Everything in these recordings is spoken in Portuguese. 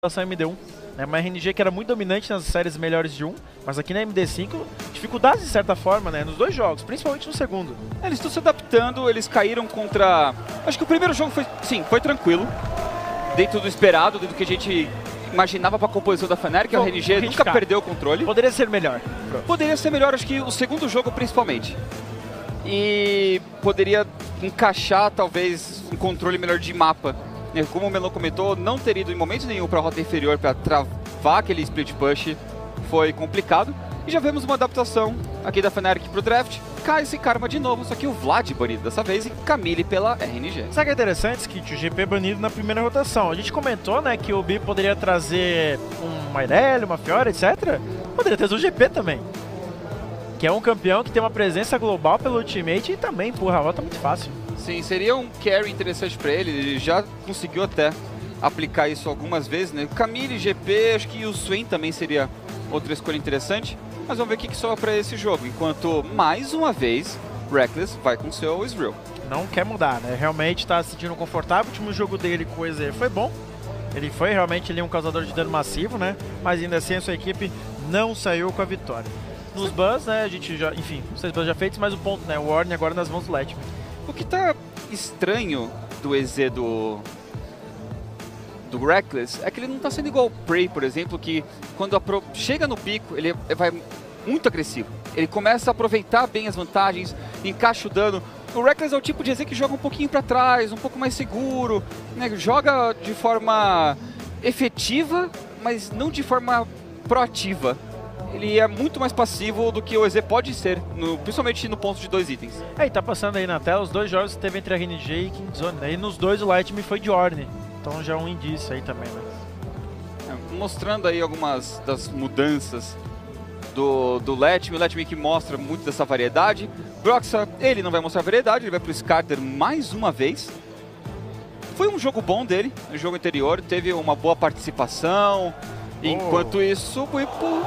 relação à MD1. É uma RNG que era muito dominante nas séries melhores de 1, mas aqui na MD5, dificuldades de certa forma, né, nos dois jogos, principalmente no segundo. Eles estão se adaptando, eles caíram contra... Acho que o primeiro jogo foi, sim, foi tranquilo, dentro do esperado, dentro do que a gente imaginava para a composição da Fnatic. A RNG nunca perdeu o controle. Poderia ser melhor. Poderia ser melhor, acho que o segundo jogo principalmente. E poderia encaixar talvez um controle melhor de mapa. Como o Melon comentou, não ter ido em momento nenhum para a rota inferior para travar aquele split push foi complicado. E já vemos uma adaptação aqui da Fnatic para o draft. Cai esse Karma de novo, só que o Vlad banido dessa vez e Camille pela RNG. Sabe o que é interessante, Skit? O GP banido na primeira rotação. A gente comentou, né, que o B poderia trazer uma Irelia, uma Fiora, etc. Poderia trazer o GP também. Que é um campeão que tem uma presença global pelo Ultimate e também empurra a rota muito fácil. Sim, seria um carry interessante para ele já conseguiu até aplicar isso algumas vezes, né? Camille, GP, acho que o Swain também seria outra escolha interessante, mas vamos ver o que sobra para esse jogo, enquanto mais uma vez Rekkles vai com seu Ezreal. Não quer mudar, né? Realmente está se sentindo confortável, o último jogo dele com o EZ foi bom, ele foi realmente ali um causador de dano massivo, né? Mas ainda assim a sua equipe não saiu com a vitória. Nos bans, né, a gente já, enfim, 6 bans já feitos, mas o ponto, né, o Warning agora nas mãos do Letme. O que tá estranho do EZ do Rekkles é que ele não tá sendo igual o Prey, por exemplo, que quando chega no pico, ele vai muito agressivo. Ele começa a aproveitar bem as vantagens, encaixa o dano. O Rekkles é o tipo de EZ que joga um pouquinho para trás, um pouco mais seguro, né? Joga de forma efetiva, mas não de forma proativa. Ele é muito mais passivo do que o EZ pode ser, principalmente no ponto de 2 itens. E tá passando aí na tela os dois jogos que teve entre a RNG e Kingzone, né? E nos dois o Lightning foi de Ornn, então já é um indício aí também, né? Mostrando aí algumas das mudanças do Letme, o Letme que mostra muito dessa variedade. Broxah, ele não vai mostrar variedade, ele vai pro Skarner mais uma vez. Foi um jogo bom dele, no jogo anterior, teve uma boa participação. Enquanto isso, o Bwipo...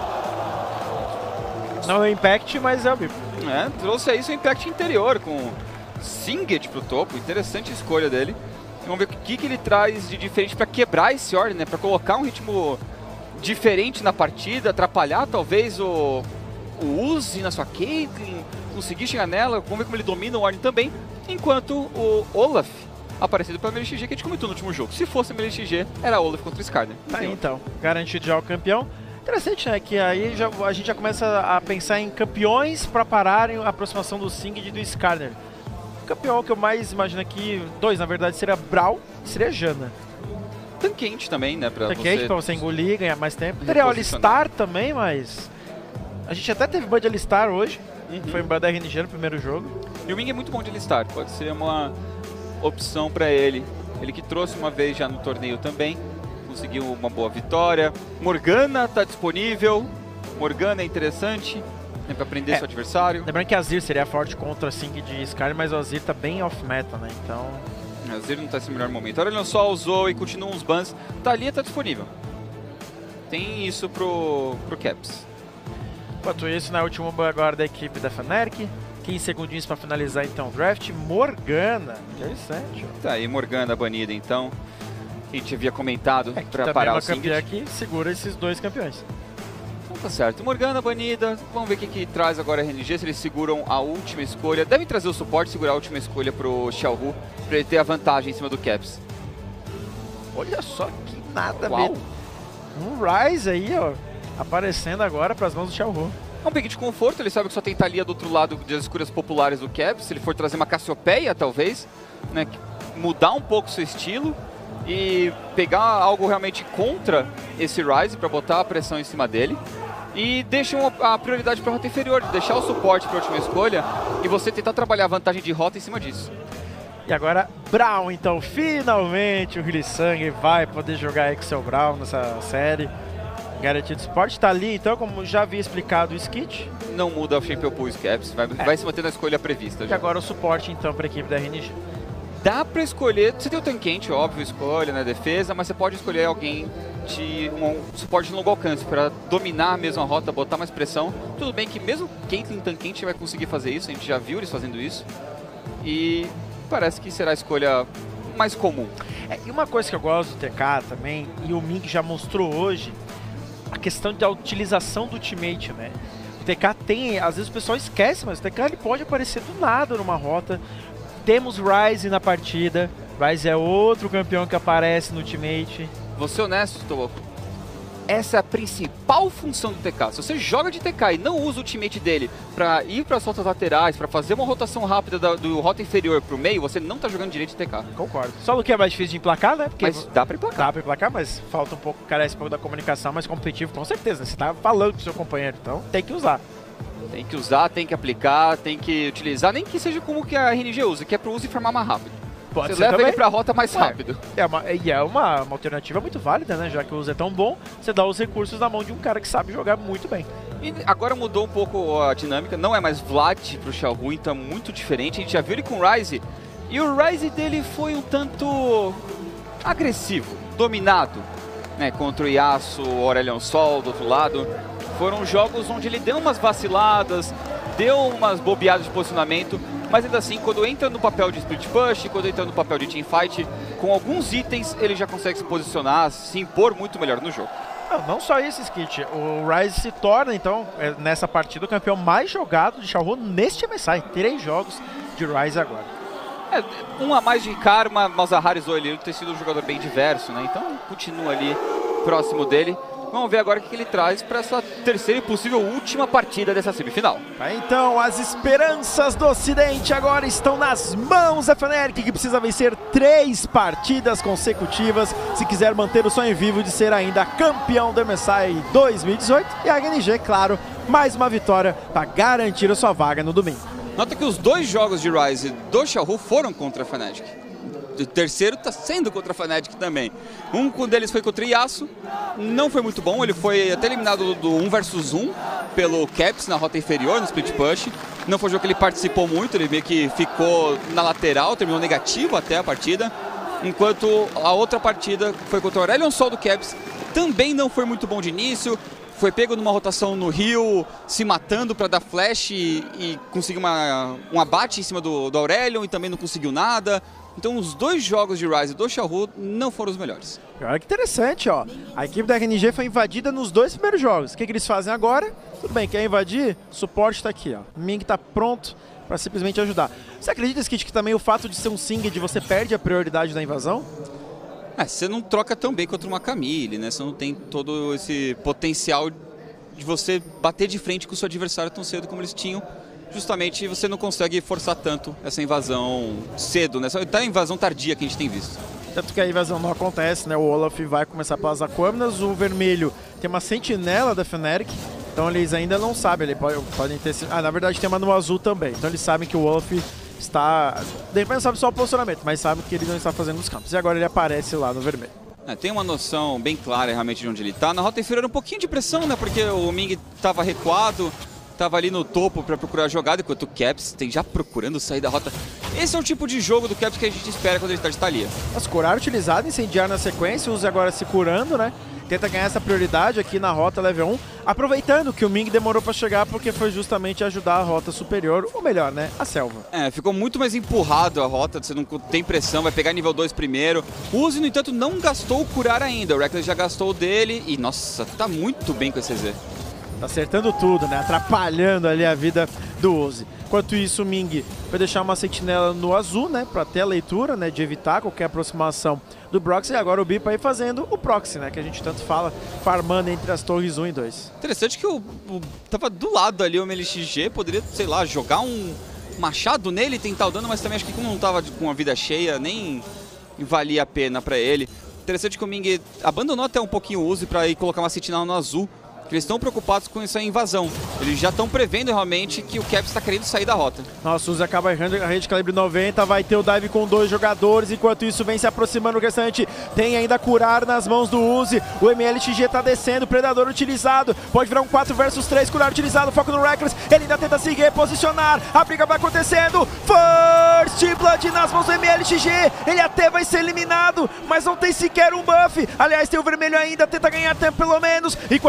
Não é o Impact, mas é o Bwipo. Trouxe aí seu Impact interior com Singed pro topo, interessante escolha dele. Vamos ver o que ele traz de diferente para quebrar esse ordem, né? Para colocar um ritmo diferente na partida, atrapalhar talvez o Uzi na sua Caitlyn, conseguir chegar nela, vamos ver como ele domina o ordem também. Enquanto o Olaf, aparecido pela MLXG, que a gente comentou no último jogo. Se fosse a MLXG, era Olaf contra o Skarner. Então, garantido já o campeão. Interessante, né, que aí a gente já começa a pensar em campeões para pararem a aproximação do Singed e do Skarner. O campeão que eu mais imagino aqui, dois na verdade, seria Brawl e seria Janna. Tanquente também, né, pra você engolir, ganhar mais tempo. Teria o Alistar também, mas... A gente até teve ban de Alistar hoje, foi um ban da RNG no primeiro jogo. E o Ming é muito bom de Alistar, pode ser uma opção para ele. Ele que trouxe uma vez já no torneio também, conseguiu uma boa vitória. Morgana está disponível, Morgana é interessante, né, para prender seu adversário. Lembrando que a Azir seria forte contra a Singed de Skarner, mas o Azir tá bem off-meta, né, então... A Azir não tá nesse melhor momento. Agora ele não só usou e continua uns bans, Thalia tá disponível. Tem isso pro Caps. Enquanto isso, na última ban agora da equipe da Fnatic, 15 segundinhos para finalizar então o draft. Morgana, interessante. Tá aí, Morgana banida então. A gente havia comentado para parar o Singed. É que segura esses dois campeões. Então tá certo. Morgana banida. Vamos ver o que traz agora a RNG, se eles seguram a última escolha. Devem trazer o suporte, segurar a última escolha pro Xiaohu, para ele ter a vantagem em cima do Caps. Olha só que nada mesmo. Um Ryze aí, ó, aparecendo agora para as mãos do Xiaohu. É um pick de conforto, ele sabe que só tem Thalia do outro lado das escuras populares do Caps. Se ele for trazer uma Cassiopeia, talvez, né, mudar um pouco seu estilo e pegar algo realmente contra esse Ryze para botar a pressão em cima dele. E deixa a prioridade para a rota inferior, deixar o suporte para a última escolha e você tentar trabalhar a vantagem de rota em cima disso. E agora, Brawl, então, finalmente o Hylissang vai poder jogar aí com seu Brawl nessa série. Garantido suporte, tá ali então, como já havia explicado o Skit. Não muda o Champion Pool Caps, vai se manter na escolha prevista. E agora o suporte então para a equipe da RNG. Dá pra escolher, você tem o Tanquente, óbvio, escolha na defesa, mas você pode escolher alguém de um suporte de longo alcance para dominar a mesma rota, botar mais pressão. Tudo bem que mesmo Caitlyn Tanquente vai conseguir fazer isso, a gente já viu eles fazendo isso. E parece que será a escolha mais comum. E uma coisa que eu gosto do TK também, e o Ming já mostrou hoje, a questão da utilização do ultimate, né? O TK tem, às vezes o pessoal esquece, mas o TK ele pode aparecer do nada numa rota. Temos Ryze na partida, Ryze é outro campeão que aparece no ultimate. Vou ser honesto, Toboco. Essa é a principal função do TK. Se você joga de TK e não usa o ultimate dele pra ir para as rotas laterais, pra fazer uma rotação rápida do rota inferior pro meio, você não tá jogando direito de TK. Concordo. Só o que é mais difícil de emplacar, né? Porque mas dá pra emplacar. Dá pra emplacar, mas falta um pouco, carece um pouco da comunicação mais competitivo, com certeza. Né? Você tá falando com o seu companheiro, então tem que usar. Tem que usar, tem que aplicar, tem que utilizar, nem que seja como que a RNG usa, que é pro uso e farmar mais rápido. Pode você ser leva também. ele pra rota mais rápido. É uma alternativa muito válida, né? Já que o uso é tão bom, você dá os recursos na mão de um cara que sabe jogar muito bem. E agora mudou um pouco a dinâmica, não é mais Vlad pro Xiaohu, então é muito diferente. A gente já viu ele com o Ryze, e o Ryze dele foi um tanto agressivo, dominado, né? Contra o Yasuo, o Aurelion Sol do outro lado. Foram jogos onde ele deu umas vaciladas, deu umas bobeadas de posicionamento, mas ainda assim, quando entra no papel de split push, quando entra no papel de teamfight, com alguns itens ele já consegue se posicionar, se impor muito melhor no jogo. Não só isso, Skit. O Ryze se torna, então, nessa partida, o campeão mais jogado de Xiaohu neste MSI. 3 jogos de Ryze agora. Um a mais de Karma, Malzahar e Zoelino ter sido um jogador bem diverso, né? Então continua ali próximo dele. Vamos ver agora o que ele traz para essa terceira e possível última partida dessa semifinal. Então, as esperanças do Ocidente agora estão nas mãos da Fnatic, que precisa vencer 3 partidas consecutivas se quiser manter o sonho vivo de ser ainda campeão do MSI 2018. E a HNG, claro, mais uma vitória para garantir a sua vaga no domingo. Nota que os 2 jogos de Ryze do Xiaohu foram contra a Fnatic. O terceiro está sendo contra a Fnatic também. Um deles foi contra o Yasuo, não foi muito bom, ele foi até eliminado do 1 vs 1 pelo Caps na rota inferior, no split push. Não foi um jogo que ele participou muito, ele meio que ficou na lateral, terminou negativo até a partida. Enquanto a outra partida foi contra o Aurelion Sol do Caps, também não foi muito bom de início. Foi pego numa rotação no Rio, se matando para dar flash e conseguir um abate em cima do Aurelion e também não conseguiu nada. Então os 2 jogos de Ryze do Xiaohu não foram os melhores. Olha que interessante, ó. A equipe da RNG foi invadida nos 2 primeiros jogos. O que eles fazem agora? Tudo bem, quer invadir? O suporte tá aqui, ó. O Ming tá pronto para simplesmente ajudar. Você acredita, Skit, que também o fato de ser um Singed você perde a prioridade da invasão? Você não troca tão bem contra uma Camille, né? Você não tem todo esse potencial de você bater de frente com o seu adversário tão cedo como eles tinham. Justamente você não consegue forçar tanto essa invasão cedo, né? Só tá a invasão tardia que a gente tem visto. Tanto que a invasão não acontece, né? O Olaf vai começar pelas Aquâminas, o vermelho tem uma sentinela da Fnatic, então eles ainda não sabem, eles podem ter... na verdade tem uma no azul também, então eles sabem que o Olaf está... De repente não sabe só o posicionamento, mas sabe que ele não está fazendo os campos. E agora ele aparece lá no vermelho. Tem uma noção bem clara realmente de onde ele está. Na rota inferior um pouquinho de pressão, né? Porque o Ming estava recuado, estava ali no topo para procurar a jogada, enquanto o Caps tem já procurando sair da rota. Esse é o tipo de jogo do Caps que a gente espera quando ele está de Thalia. Mas curar utilizado, incendiar na sequência, usa agora se curando, né? Tenta ganhar essa prioridade aqui na rota level 1, aproveitando que o Ming demorou para chegar porque foi justamente ajudar a rota superior, ou melhor, né, a selva. Ficou muito mais empurrado a rota, você não tem pressão, vai pegar nível 2 primeiro. O Uzi, no entanto, não gastou o curar ainda, o Reckless já gastou o dele e, nossa, tá muito bem com esse EZ. Tá acertando tudo, né, atrapalhando ali a vida do Uzi. Enquanto isso, o Ming vai deixar uma sentinela no azul, né, para ter a leitura, né, de evitar qualquer aproximação do Proxy. E agora o Bipa aí fazendo o Proxy, né, que a gente tanto fala, farmando entre as torres 1 e 2. Interessante que tava do lado ali o MLXG, poderia, sei lá, jogar um machado nele e tentar o dano, mas também acho que como não tava com a vida cheia, nem valia a pena para ele. Interessante que o Ming abandonou até um pouquinho o Uzi para ir colocar uma sentinela no azul. Eles estão preocupados com essa invasão. Eles já estão prevendo realmente que o Caps está querendo sair da rota. Nossa, o Uzi acaba errando a rede calibre 90, vai ter o dive com 2 jogadores, enquanto isso vem se aproximando o restante. Tem ainda curar nas mãos do Uzi, o MLXG tá descendo, predador utilizado, pode virar um 4 vs 3, curar utilizado, foco no Reckless, ele ainda tenta se reposicionar, a briga vai acontecendo, First Blood nas mãos do MLXG, ele até vai ser eliminado, mas não tem sequer um buff, aliás tem o vermelho ainda, tenta ganhar tempo pelo menos, enquanto isso todo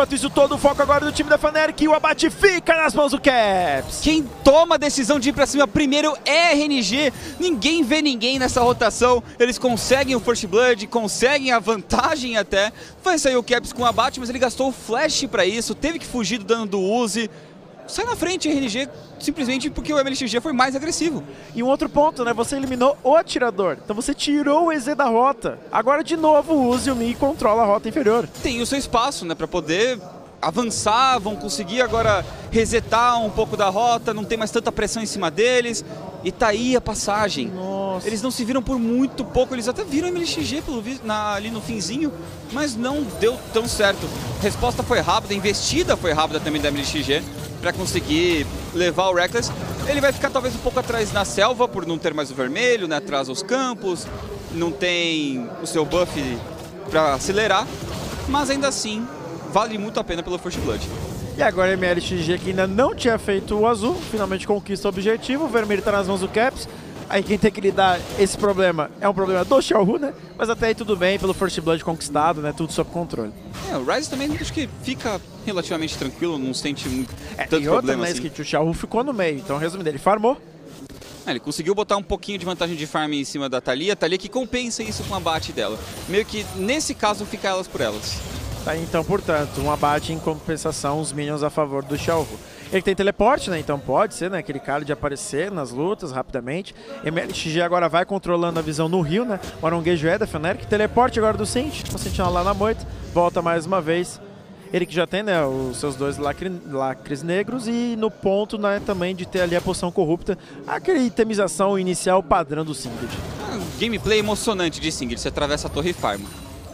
todo o foco agora do time da Fnatic e o abate fica nas mãos do Caps. Quem toma a decisão de ir pra cima primeiro é RNG. Ninguém vê ninguém nessa rotação. Eles conseguem o First Blood, conseguem a vantagem até. Vai sair o Caps com o abate, mas ele gastou o flash pra isso, teve que fugir do dano do Uzi. Sai na frente, RNG, simplesmente porque o MLXG foi mais agressivo. E um outro ponto, né? Você eliminou o atirador. Então você tirou o EZ da rota. Agora, de novo, o Uzi e o Mi controla a rota inferior. Tem o seu espaço, né? Pra poder avançar, vão conseguir agora resetar um pouco da rota, não tem mais tanta pressão em cima deles. E tá aí a passagem. Nossa. Eles não se viram por muito pouco, eles até viram o MLXG pelo ali no finzinho, mas não deu tão certo. A resposta foi rápida, a investida foi rápida também da MLXG para conseguir levar o Reckless. Ele vai ficar talvez um pouco atrás na selva por não ter mais o vermelho, né, atrás dos campos, não tem o seu buff para acelerar, mas ainda assim vale muito a pena pelo First Blood. E agora a MLXG, que ainda não tinha feito o azul, finalmente conquista o objetivo. O vermelho está nas mãos do Caps. Aí quem tem que lidar esse problema é um problema do Xiaohu, né? Mas até aí tudo bem, pelo First Blood conquistado, né? Tudo sob controle. O Ryze também acho que fica relativamente tranquilo, não sente muito tanto e problema outra, assim. Que o Xiaohu ficou no meio, então resumindo, ele farmou. Ele conseguiu botar um pouquinho de vantagem de farm em cima da Thalia. A Thalia que compensa isso com o abate dela. Meio que nesse caso fica elas por elas. Tá, então, portanto, um abate em compensação, os minions a favor do Xiaohu. Ele tem teleporte, né? Então pode ser, né? Aquele cara de aparecer nas lutas rapidamente. MLXG agora vai controlando a visão no rio, né? O aronguejo é da Fnatic. Teleporte agora do Sint. O Sentinela lá na moita. Volta mais uma vez. Ele que já tem, né? Os seus dois lacres negros. E no ponto, né? Também de ter ali a poção corrupta. Aquela itemização inicial padrão do Singed. Gameplay emocionante de Singed. Você atravessa a torre e farma.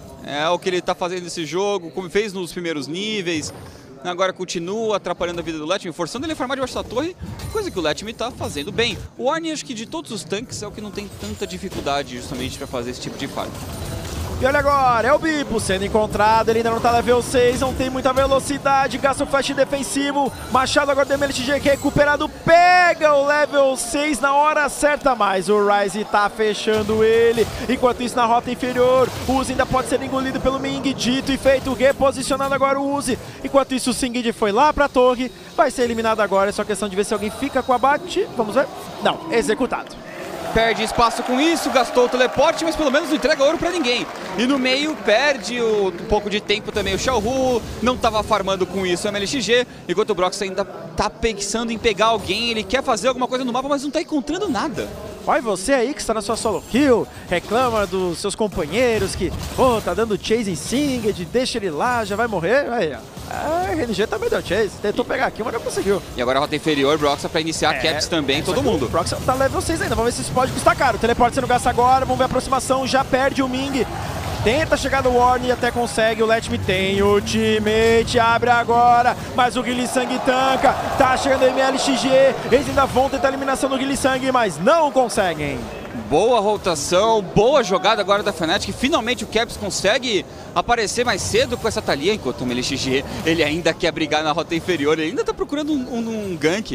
É o que ele tá fazendo nesse jogo, como fez nos primeiros níveis. Agora continua atrapalhando a vida do Letme, forçando ele a farmar debaixo da torre, coisa que o Letme tá fazendo bem. O Ornn, acho que de todos os tanques, é o que não tem tanta dificuldade justamente para fazer esse tipo de farm. E olha agora, é o Bipo sendo encontrado, ele ainda não tá level 6, não tem muita velocidade, gasta o flash defensivo, Machado agora do MLXG recuperado, pega o level 6 na hora certa, mas o Ryze tá fechando ele, enquanto isso na rota inferior, o Uzi ainda pode ser engolido pelo Ming, dito e feito, reposicionando agora o Uzi, enquanto isso o Singed foi lá pra torre, vai ser eliminado agora, é só questão de ver se alguém fica com o abate, vamos ver, não, executado. Perde espaço com isso, gastou o teleporte, mas pelo menos não entrega ouro pra ninguém. E no meio perde um pouco de tempo também o Xiaohu, não estava farmando com isso o MLXG, enquanto o Brox ainda tá pensando em pegar alguém, ele quer fazer alguma coisa no mapa, mas não tá encontrando nada. Olha você aí que está na sua solo kill, reclama dos seus companheiros que, tá dando chase em Singed, deixa ele lá, já vai morrer. Aí, ó. A RNG também deu chase, tentou pegar aqui, mas não conseguiu. E agora a rota inferior, Broxa pra iniciar Caps também, todo mundo. O Broxa tá level 6 ainda, vamos ver se isso pode custar caro. Teleporte sendo gasto agora, vamos ver a aproximação, já perde o Ming. Tenta chegar no Ornn e até consegue, o Letme tem ultimate, abre agora, mas o Guilisang tanca, tá chegando o MLXG, eles ainda vão tentar a eliminação do Guilisang, mas não conseguem. Boa rotação, boa jogada agora da Fnatic, finalmente o Caps consegue aparecer mais cedo com essa Thalia, enquanto o MLXG, ele ainda quer brigar na rota inferior, ele ainda tá procurando um gank.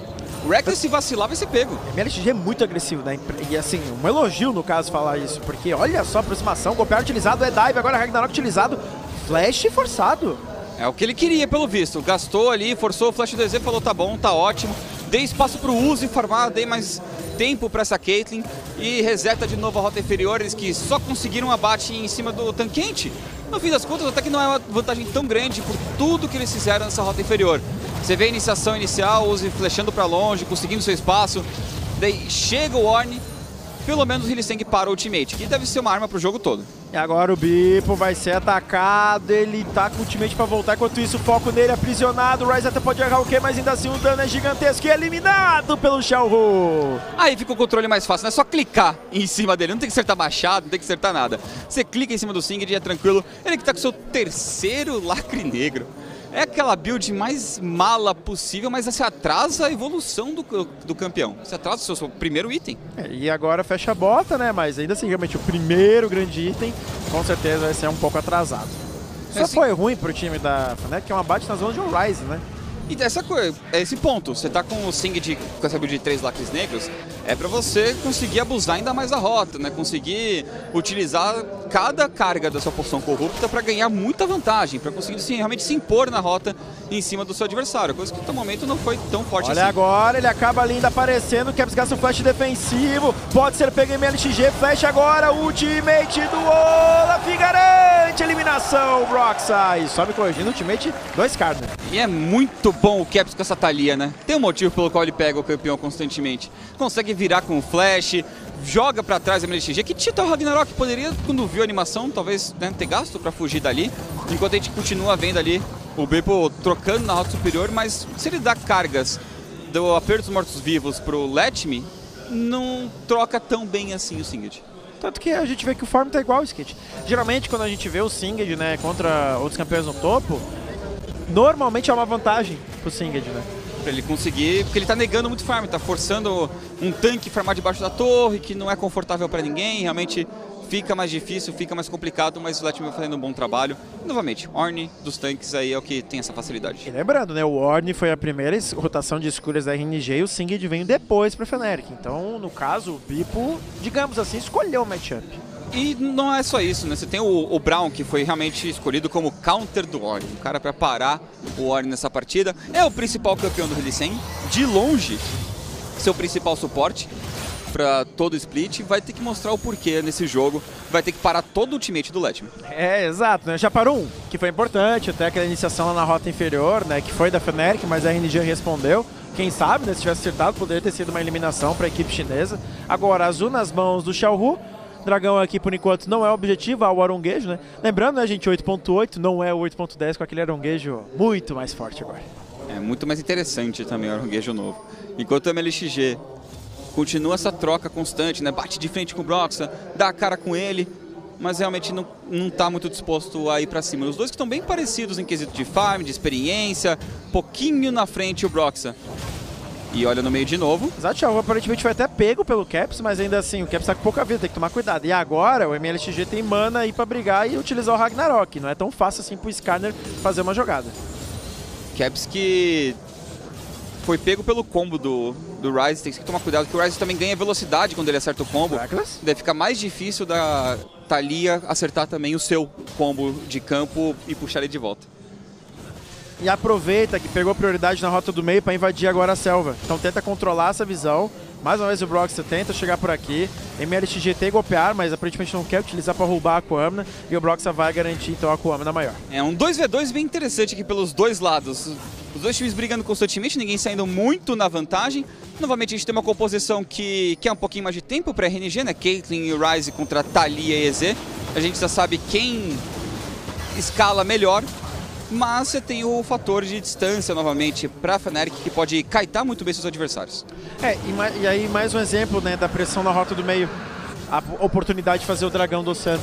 O Reckless, se vacilar, vai ser pego. O MLXG é muito agressivo, né? E assim, um elogio no caso falar isso, porque olha só a aproximação, golpear utilizado, é dive, agora Ragnarok utilizado, flash forçado. É o que ele queria, pelo visto. Gastou ali, forçou o flash do EZ, falou tá bom, tá ótimo. Dei espaço pro Uzi farmar, dei mais tempo pra essa Caitlyn e reseta de novo a rota inferior, eles que só conseguiram um abate em cima do tanquente. No fim das contas, até que não é uma vantagem tão grande por tudo que eles fizeram nessa rota inferior. Você vê a iniciação inicial, o Uzi flechando pra longe, conseguindo seu espaço. Daí chega o Ornn, pelo menos o Hylissang para o ultimate, que deve ser uma arma pro jogo todo. E agora o Bipo vai ser atacado, ele tá com o ultimate pra voltar, enquanto isso o foco nele é aprisionado, o Ryze até pode errar o quê, mas ainda assim o dano é gigantesco e é eliminado pelo Xiaohu. Aí fica o controle mais fácil, não é só clicar em cima dele, não tem que acertar machado, não tem que acertar nada. Você clica em cima do Singed e é tranquilo, ele que tá com o seu terceiro lacre negro. É aquela build mais mala possível, mas você atrasa a evolução do campeão. Você atrasa o seu primeiro item. E agora fecha a bota, né? Mas ainda assim, realmente, o primeiro grande item, com certeza vai ser um pouco atrasado. Só foi ruim pro time da Fnatic, que é um abate nas mãos de um Ryze, né? E essa coisa, esse ponto, você tá com o Singed com essa build de 3 lacres negros, é para você conseguir abusar ainda mais da rota, né? Conseguir utilizar cada carga da sua poção corrupta para ganhar muita vantagem, para conseguir realmente se impor na rota em cima do seu adversário, coisa que no momento não foi tão forte assim. Olha agora, ele acaba ali ainda aparecendo, o Caps gasta um flash defensivo, pode ser pego em MLXG, flash agora, ultimate do Olaf, garante eliminação, Broxah, e sobe corrigindo o ultimate do Skarner. E é muito bom o Caps com essa Thalia, né? Tem um motivo pelo qual ele pega o campeão constantemente. Consegue virar com o flash, joga pra trás a MLXG, que tita o Ragnarok. Poderia, quando viu a animação, talvez, né, ter gasto pra fugir dali. Enquanto a gente continua vendo ali o Beeple trocando na rota superior, mas se ele dá cargas do aperto dos mortos-vivos pro Let Me, não troca tão bem assim o Singed. Tanto que a gente vê que o form tá igual ao Skit. Geralmente, quando a gente vê o Singed, né, contra outros campeões no topo, normalmente é uma vantagem pro Singed, né? Pra ele conseguir, porque ele tá negando muito farm, tá forçando um tanque farmar debaixo da torre, que não é confortável pra ninguém, realmente fica mais difícil, fica mais complicado, mas o Let Me vai fazendo um bom trabalho. E, novamente, Ornn dos tanques aí é o que tem essa facilidade. E lembrando, né, o Ornn foi a primeira rotação de escolhas da RNG e o Singed veio depois pra Fnatic. Então, no caso, o Beeple, digamos assim, escolheu o matchup. E não é só isso, né? Você tem o Braum, que foi realmente escolhido como counter do Ornn. Um cara para parar o Ornn nessa partida. É o principal campeão do Rally 100. De longe, seu principal suporte para todo o split. Vai ter que mostrar o porquê nesse jogo. Vai ter que parar todo o ultimate do Let Me. É, exato, né? Já parou um, que foi importante, até aquela iniciação lá na rota inferior, né? Que foi da Fnatic, mas a RNG respondeu. Quem sabe, né? Se tivesse acertado, poderia ter sido uma eliminação para a equipe chinesa. Agora, azul nas mãos do Xiaohu. Dragão aqui, por enquanto, não é o objetivo, é o aronguejo, né? Lembrando, né, gente, 8.8 não é o 8.10 com aquele aronguejo muito mais forte agora. É muito mais interessante também o aronguejo novo. Enquanto o MLXG continua essa troca constante, né? Bate de frente com o Broxah, dá a cara com ele, mas realmente não tá muito disposto a ir pra cima. Os dois que estão bem parecidos em quesito de farm, de experiência, pouquinho na frente o Broxah. E olha no meio de novo. Exato, o Xiaohu aparentemente foi até pego pelo Caps, mas ainda assim, o Caps tá com pouca vida, tem que tomar cuidado. E agora o MLXG tem mana aí pra brigar e utilizar o Ragnarok. Não é tão fácil assim pro Skarner fazer uma jogada. Caps que foi pego pelo combo do Ryze, tem que tomar cuidado, que o Ryze também ganha velocidade quando ele acerta o combo. Deve ficar mais difícil da Thalia acertar também o seu combo de campo e puxar ele de volta. E aproveita que pegou prioridade na rota do meio para invadir agora a selva. Então tenta controlar essa visão. Mais uma vez o Broxah tenta chegar por aqui. MLXG tem golpear, mas aparentemente não quer utilizar para roubar a Aquamna. E o Broxah vai garantir então a Aquamna maior. É um 2v2 bem interessante aqui pelos dois lados. Os dois times brigando constantemente, ninguém saindo muito na vantagem. Novamente a gente tem uma composição que quer um pouquinho mais de tempo para RNG, né? Caitlyn e Ryze contra Thalia e EZ. A gente já sabe quem escala melhor. Mas você tem o fator de distância novamente para a Fnatic, que pode kaitar muito bem seus adversários. E aí mais um exemplo, né, da pressão na rota do meio. A oportunidade de fazer o dragão do oceano.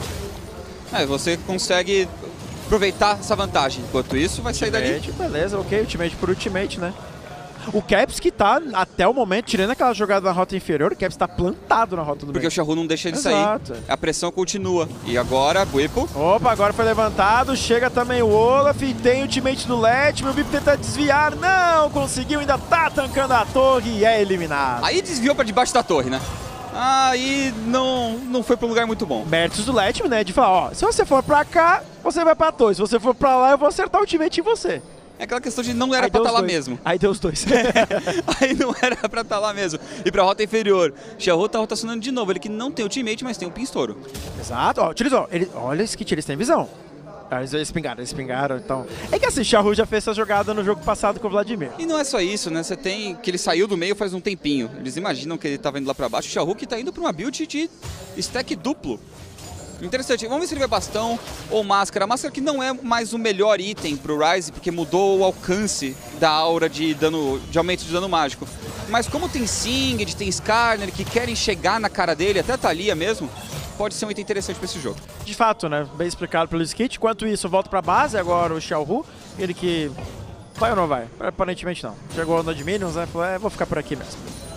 Você consegue aproveitar essa vantagem. Enquanto isso, vai sair dali. Beleza, ok, ultimate por ultimate, né? O Caps que tá, até o momento, tirando aquela jogada na rota inferior, o Caps tá plantado na rota do meio. Porque o Xiaohu não deixa ele sair. A pressão continua. E agora, Beeple. Opa, agora foi levantado, chega também o Olaf, tem o ultimate do Let Me, o Beeple tenta desviar, não conseguiu, ainda tá tancando a torre e é eliminado. Aí desviou pra debaixo da torre, né? Aí não foi pra um lugar muito bom. Méritos do Let Me, né, de falar, ó, se você for pra cá, você vai pra torre, se você for pra lá, eu vou acertar o ultimate em você. É aquela questão de não era pra estar lá mesmo. Aí deu os dois. Aí não era pra estar lá mesmo. E pra rota inferior, Xiaohu tá rotacionando de novo. Ele que não tem ultimate, mas tem um pinstouro. Exato. Ó, utilizou. Olha esse kit, eles têm visão. Eles espingaram, então... É que assim, Xiaohu já fez essa jogada no jogo passado com o Vladimir. E não é só isso, né? Você tem que ele saiu do meio faz um tempinho. Eles imaginam que ele tava indo lá pra baixo. O Xiaohu que tá indo pra uma build de stack duplo. Interessante, vamos ver se ele vai bastão ou máscara. A máscara que não é mais o melhor item pro Ryze, porque mudou o alcance da aura de aumento de dano mágico. Mas como tem Singed, tem Skarner que querem chegar na cara dele, até a Thalia mesmo, pode ser um item interessante pra esse jogo. De fato, né? Bem explicado pelo Skit. Enquanto isso, volta pra base agora o Xiaohu. Ele que... vai ou não vai? Aparentemente não. Chegou no de Minions, né? Falou, vou ficar por aqui mesmo.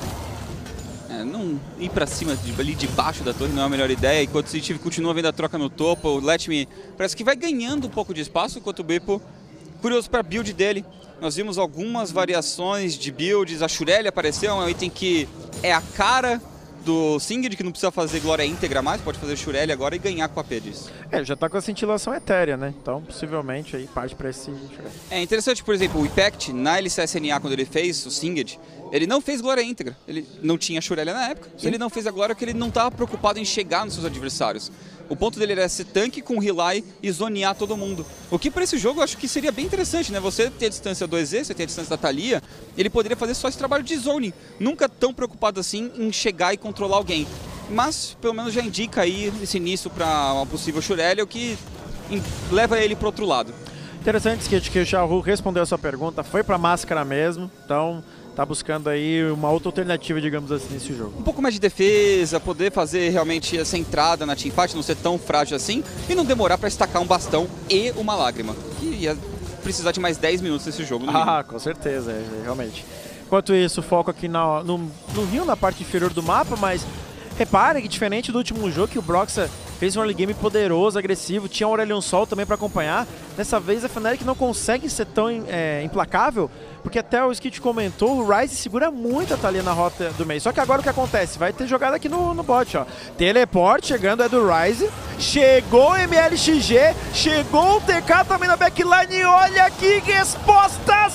Não ir pra cima, ali debaixo da torre não é a melhor ideia. Enquanto o Steve continua vendo a troca no topo, o Let Me parece que vai ganhando um pouco de espaço, enquanto o Beeple, curioso pra build dele. Nós vimos algumas variações de builds, a Shurelli apareceu, é um item que é a cara do Singed, que não precisa fazer glória íntegra mais, pode fazer Shurelya agora e ganhar com a AP disso. Já tá com a cintilação etérea, né? Então, possivelmente, aí parte pra esse Shurelya. É interessante, por exemplo, o Impact, na LCSNA, quando ele fez o Singed, ele não fez glória íntegra. Ele não tinha Shurelya na época. Sim. Ele não fez a glória porque ele não estava preocupado em chegar nos seus adversários. O ponto dele era ser tanque com relay e zonear todo mundo. O que para esse jogo eu acho que seria bem interessante, né? Você ter a distância do EZ, você ter a distância da Thalia, ele poderia fazer só esse trabalho de zoning. Nunca tão preocupado assim em chegar e controlar alguém. Mas pelo menos já indica aí esse início para uma possível Shurelya, o que leva ele para outro lado. Interessante que o Xiaohu respondeu a sua pergunta, foi pra máscara mesmo, então tá buscando aí uma outra alternativa, digamos assim, nesse jogo. Um pouco mais de defesa, poder fazer realmente essa entrada na teamfight, não ser tão frágil assim, e não demorar pra estacar um bastão e uma lágrima, que ia precisar de mais 10 minutos nesse jogo. Com certeza, realmente. Enquanto isso, foco aqui no Rio, na parte inferior do mapa, mas repare que diferente do último jogo, que o Broxah fez um early game poderoso, agressivo, tinha o Aurelion Sol também pra acompanhar. Dessa vez a Fnatic não consegue ser tão implacável, porque até o Skit comentou, o Ryze segura muito a Thalia na rota do meio. Só que agora o que acontece? Vai ter jogada aqui no bot, ó. Teleporte chegando, é do Ryze. Chegou o MLXG, chegou o TK também na backline. Olha que resposta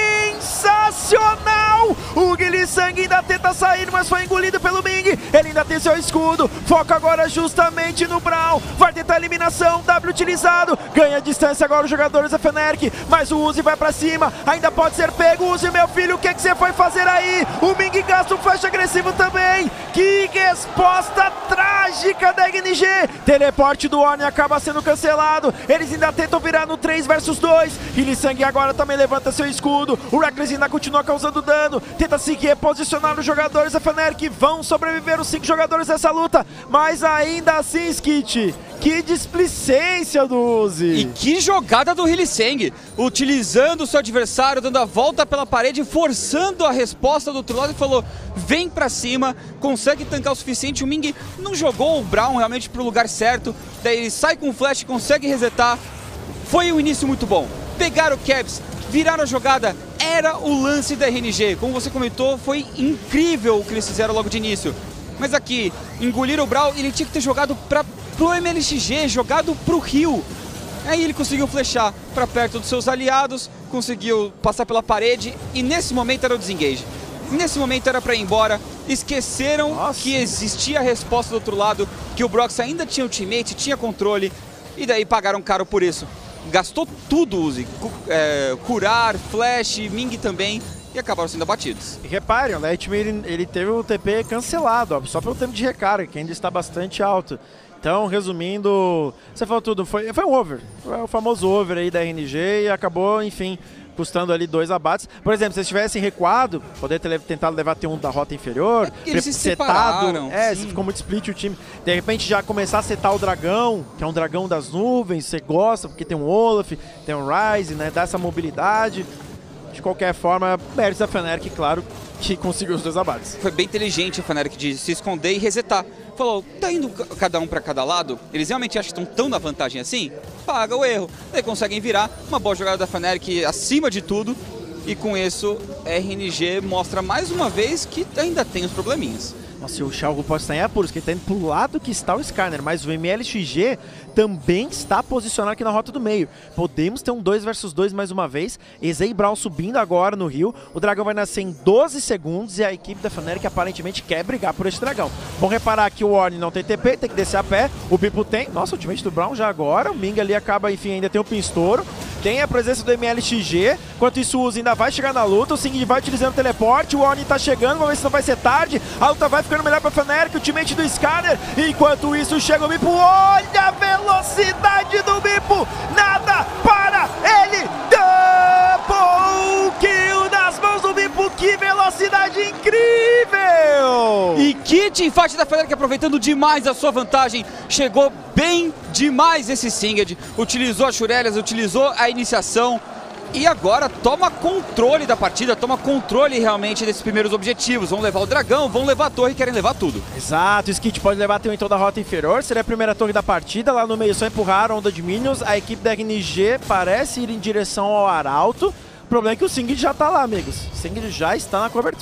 sensacional! O Guilisang ainda tenta sair, mas foi engolido pelo Ming. Ele ainda tem seu escudo. Foca agora justamente no Brawl. Vai tentar a eliminação, W utilizado. Ganha distância agora os jogadores da Fnatic. Mas o Uzi vai pra cima. Ainda pode ser pego. Uzi, meu filho, o que você foi fazer aí? O Ming gasta um flash agressivo também. Que resposta trágica da NG. Teleporte do Ornn acaba sendo cancelado. Eles ainda tentam virar no 3 versus 2. Guilisang agora também levanta seu escudo. O Reckless ainda continua causando dano. Tenta se reposicionar os jogadores da Fnatic. Vão sobreviver os 5 jogadores dessa luta. Mas ainda assim, Skit, que displicência do Uzi. E que jogada do Guilisang. Utilizando o seu adversário, dando a volta pela parede, forçando a resposta do outro lado e falou, vem pra cima, consegue tancar o suficiente. O Ming não jogou o Brawl realmente pro lugar certo. Daí ele sai com o flash, consegue resetar. Foi um início muito bom. Pegaram o Caps, viraram a jogada, era o lance da RNG. Como você comentou, foi incrível o que eles fizeram logo de início. Mas aqui, engoliram o Brawl, ele tinha que ter jogado pro MLXG, jogado pro Rio. Aí ele conseguiu flechar para perto dos seus aliados, conseguiu passar pela parede e nesse momento era o desengage. Nesse momento era para ir embora, esqueceram que existia a resposta do outro lado, que o Broxah ainda tinha ultimate, tinha controle e daí pagaram caro por isso. Gastou tudo, Uzi, curar, flash, Ming também, e acabaram sendo abatidos. E reparem, o Lightmare ele teve o TP cancelado, ó, só pelo tempo de recarga, que ainda está bastante alto. Então, resumindo, você falou tudo, foi um over, foi o famoso over aí da RNG e acabou, enfim, custando ali 2 abates. Por exemplo, se eles tivessem recuado, poder ter tentado levar T1 da rota inferior, eles se separaram, se ficou muito split o time. De repente já começar a setar o dragão, que é um dragão das nuvens, você gosta, porque tem um Olaf, tem um Ryze, né, dá essa mobilidade. De qualquer forma, méritos da Fnatic, claro, que conseguiu os 2 abates. Foi bem inteligente a Fnatic de se esconder e resetar. Falou, tá indo cada um pra cada lado? Eles realmente acham que estão tão na vantagem assim? Paga o erro. Daí conseguem virar uma boa jogada da Fnatic acima de tudo. E com isso, a RNG mostra mais uma vez que ainda tem os probleminhas. Nossa, e o Xiaohu pode estar em apuros, que ele está indo pro lado que está o Skarner, mas o MLXG também está posicionado aqui na rota do meio. Podemos ter um 2 versus 2 mais uma vez. EZ e Brawl subindo agora no Rio. O dragão vai nascer em 12 segundos e a equipe da Fnatic aparentemente quer brigar por esse dragão. Vamos reparar que o Ornn não tem TP, tem que descer a pé. O Bipo tem. Nossa, o ultimate do Brawl já agora. O Ming ali acaba, enfim, ainda tem o Pinstouro. Tem a presença do MLXG. Enquanto isso, o Uzi ainda vai chegar na luta. O Singed vai utilizando o teleporte. O Ornn tá chegando. Vamos ver se não vai ser tarde. A luta vai ficando melhor pra Fnatic. O ultimate do Skarner. Enquanto isso, chega o Bipo. Olha a velocidade do Bipo. Nada para ele. Double kill nas mãos do Bipo. Que velocidade incrível. E que teamfight da Fnatic aproveitando demais a sua vantagem. Chegou bem demais esse Singed. Utilizou as Shurelyas, utilizou a iniciação. E agora toma controle da partida, toma controle realmente desses primeiros objetivos. Vão levar o dragão, vão levar a torre, querem levar tudo. Exato, o Skit pode levar até então da rota inferior, seria a primeira torre da partida. Lá no meio só empurrar a onda de minions. A equipe da RNG parece ir em direção ao Arauto. O problema é que o Singed já tá lá, amigos. O Singed já está na cobertura.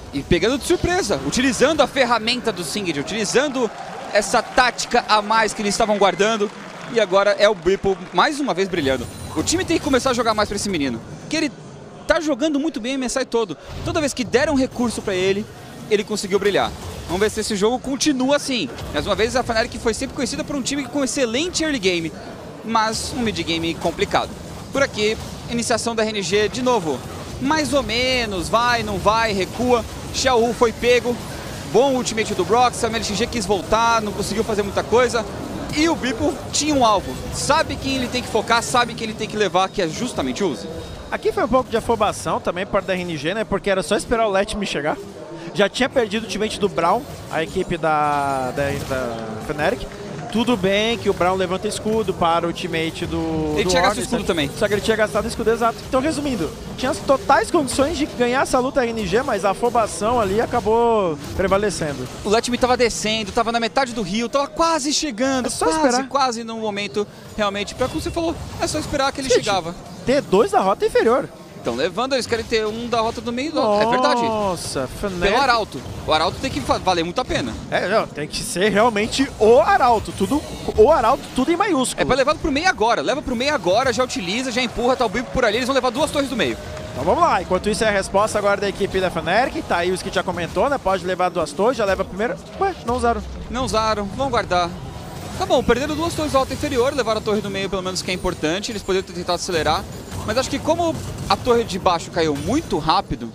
E pegando de surpresa, utilizando a ferramenta do Singed, utilizando essa tática a mais que eles estavam guardando. E agora é o Beeple mais uma vez brilhando. O time tem que começar a jogar mais pra esse menino, que ele tá jogando muito bem o MSI todo. Toda vez que deram recurso pra ele, ele conseguiu brilhar. Vamos ver se esse jogo continua assim. Mais uma vez, a Fnatic foi sempre conhecida por um time com excelente early game, mas um mid game complicado. Por aqui, iniciação da RNG de novo. Mais ou menos, vai, não vai, recua. Xiaohu foi pego. Bom ultimate do Brox, a MLXG quis voltar, não conseguiu fazer muita coisa. E o Beeple tinha um alvo. Sabe quem ele tem que focar, sabe quem ele tem que levar, que é justamente o Uzi. Aqui foi um pouco de afobação também por parte da RNG, né? Porque era só esperar o Let Me chegar. Já tinha perdido o ultimate do Braum, a equipe da Fnatic. Tudo bem que o Braum levanta escudo para o ultimate do... Ele tinha gastado escudo também. Só que ele tinha gastado escudo, exato. Então, resumindo, tinha as totais condições de ganhar essa luta RNG, mas a afobação ali acabou prevalecendo. O Let Me tava descendo, tava na metade do rio, tava quase chegando, é só esperar. Quase no momento, realmente, pra como você falou, é só esperar que ele chegava. T2 da rota inferior. Estão levando, eles querem ter um da rota do meio, é verdade. Nossa, Fnatic. Pelo Arauto. O Arauto tem que valer muito a pena. Não, tem que ser realmente o Arauto, o Arauto, tudo em maiúsculo. É pra levar pro meio agora, leva pro meio agora, já utiliza, já empurra, tá o Beeple por ali, eles vão levar 2 torres do meio. Então vamos lá, enquanto isso é a resposta agora da equipe da Fnatic, tá aí o que já comentou, né, pode levar 2 torres, já leva a primeira, ué, não usaram. Não usaram, vão guardar. Tá bom, perderam 2 torres da alta inferior, levaram a torre do meio pelo menos, que é importante, eles poderiam ter tentado acelerar. Mas acho que como a torre de baixo caiu muito rápido,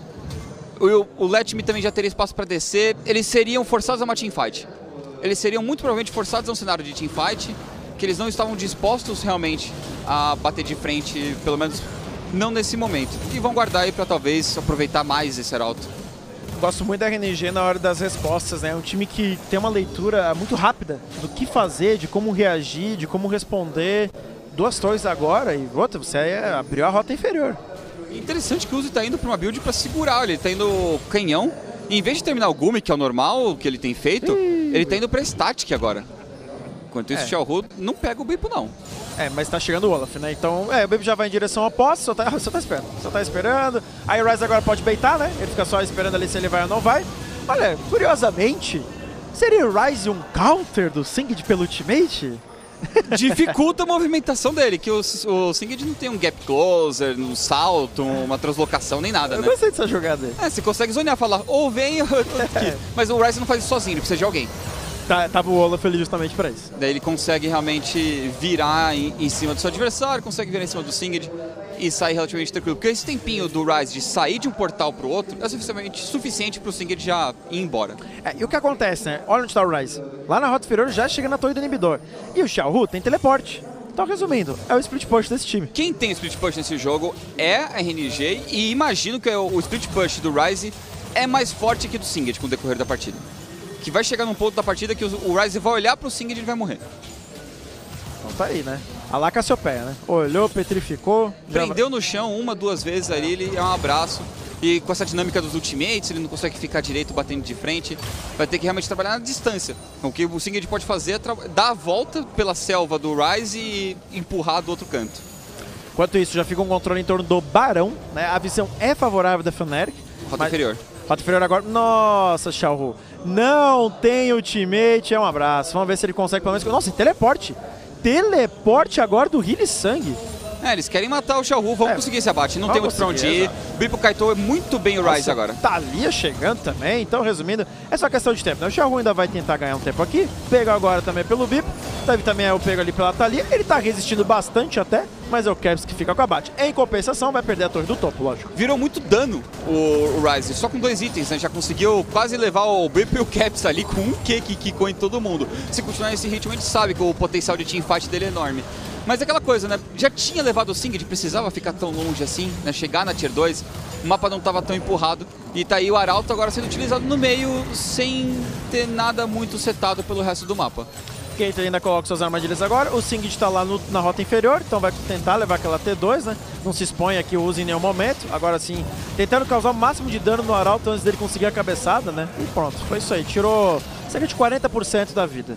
o Let Me também já teria espaço para descer, eles seriam forçados a uma teamfight. Eles seriam muito provavelmente forçados a um cenário de teamfight, que eles não estavam dispostos realmente a bater de frente, pelo menos não nesse momento. E vão guardar aí para talvez aproveitar mais esse Arauto. Gosto muito da RNG na hora das respostas, né? É um time que tem uma leitura muito rápida do que fazer, de como reagir, de como responder. 2 torres agora e outra, você abriu a rota inferior. Interessante que o Uzi tá indo pra uma build pra segurar, ele tá indo canhão. E em vez de terminar o Gumi, que é o normal que ele tem feito, ele tá indo pra Static agora. Enquanto isso, o Xiaohu não pega o Beeple, não. Mas tá chegando o Olaf, né? Então, o Beeple já vai em direção oposta, só tá esperando. Aí o Ryze agora pode baitar, né? Ele fica só esperando ali se ele vai ou não vai. Olha, curiosamente, seria o Ryze um counter do Singed pelo ultimate? Dificulta a movimentação dele, que o Singed não tem um gap closer, um salto, uma translocação, nem nada, né? Eu gostei dessa jogada aí. Você consegue zonear, falar, ou vem, ou aqui. Mas o Ryze não faz isso sozinho, ele precisa de alguém. Tava o Olaf ali justamente pra isso. Daí ele consegue realmente virar em cima do seu adversário, consegue virar em cima do Singed e sair relativamente tranquilo. Porque esse tempinho do Ryze de sair de um portal pro outro é suficiente pro Singed já ir embora. E o que acontece, né? Olha onde tá o Ryze. Lá na rota inferior já chega na torre do inibidor. E o Xiaohu tem teleporte. Então, resumindo, é o split push desse time. Quem tem split push nesse jogo é a RNG e imagino que o split push do Ryze é mais forte que do Singed com o decorrer da partida. Que vai chegar num ponto da partida que o Ryze vai olhar pro Singed e ele vai morrer. Então tá aí, né? A lá Cassiopeia, né? Olhou, petrificou. Prendeu no chão 1, 2 vezes ali, ele é um abraço. E com essa dinâmica dos ultimates, ele não consegue ficar direito batendo de frente. Vai ter que realmente trabalhar na distância. O que o Singed pode fazer é dar a volta pela selva do Ryze e empurrar do outro canto. Enquanto isso, já fica um controle em torno do Barão, né? A visão é favorável da Fnatic. Rota inferior. Rota inferior agora. Nossa, Xiaohu. Não tem ultimate, é um abraço. Vamos ver se ele consegue pelo menos... Nossa, teleporte. Teleporte agora do Healy Sang. Eles querem matar o Xiaohu, vão conseguir esse abate, não tem muito pra onde ir. O Beeple kaitou muito bem o Ryze agora. Thalia chegando também, então resumindo, é só questão de tempo, né? O Xiaohu ainda vai tentar ganhar um tempo aqui, pega agora também pelo Beeple, teve também o pego ali pela Thalia, ele tá resistindo bastante até, mas é o Caps que fica com o abate. Em compensação, vai perder a torre do topo, lógico. Virou muito dano o Ryze, só com 2 itens, né? Já conseguiu quase levar o Beeple e o Caps ali com um Q que quicou em todo mundo. Se continuar nesse ritmo, a gente sabe que o potencial de teamfight dele é enorme. Mas é aquela coisa, né? Já tinha levado o Singed, precisava ficar tão longe assim, né? Chegar na Tier 2, o mapa não estava tão empurrado. E tá aí o Arauto agora sendo utilizado no meio, sem ter nada muito setado pelo resto do mapa. Keita ainda coloca suas armadilhas agora, o Singed tá lá na rota inferior, então vai tentar levar aquela T2, né? Não se expõe aqui o Uzi em nenhum momento, agora sim, tentando causar o máximo de dano no Arauto antes dele conseguir a cabeçada, né? E pronto, foi isso aí, tirou cerca de 40% da vida.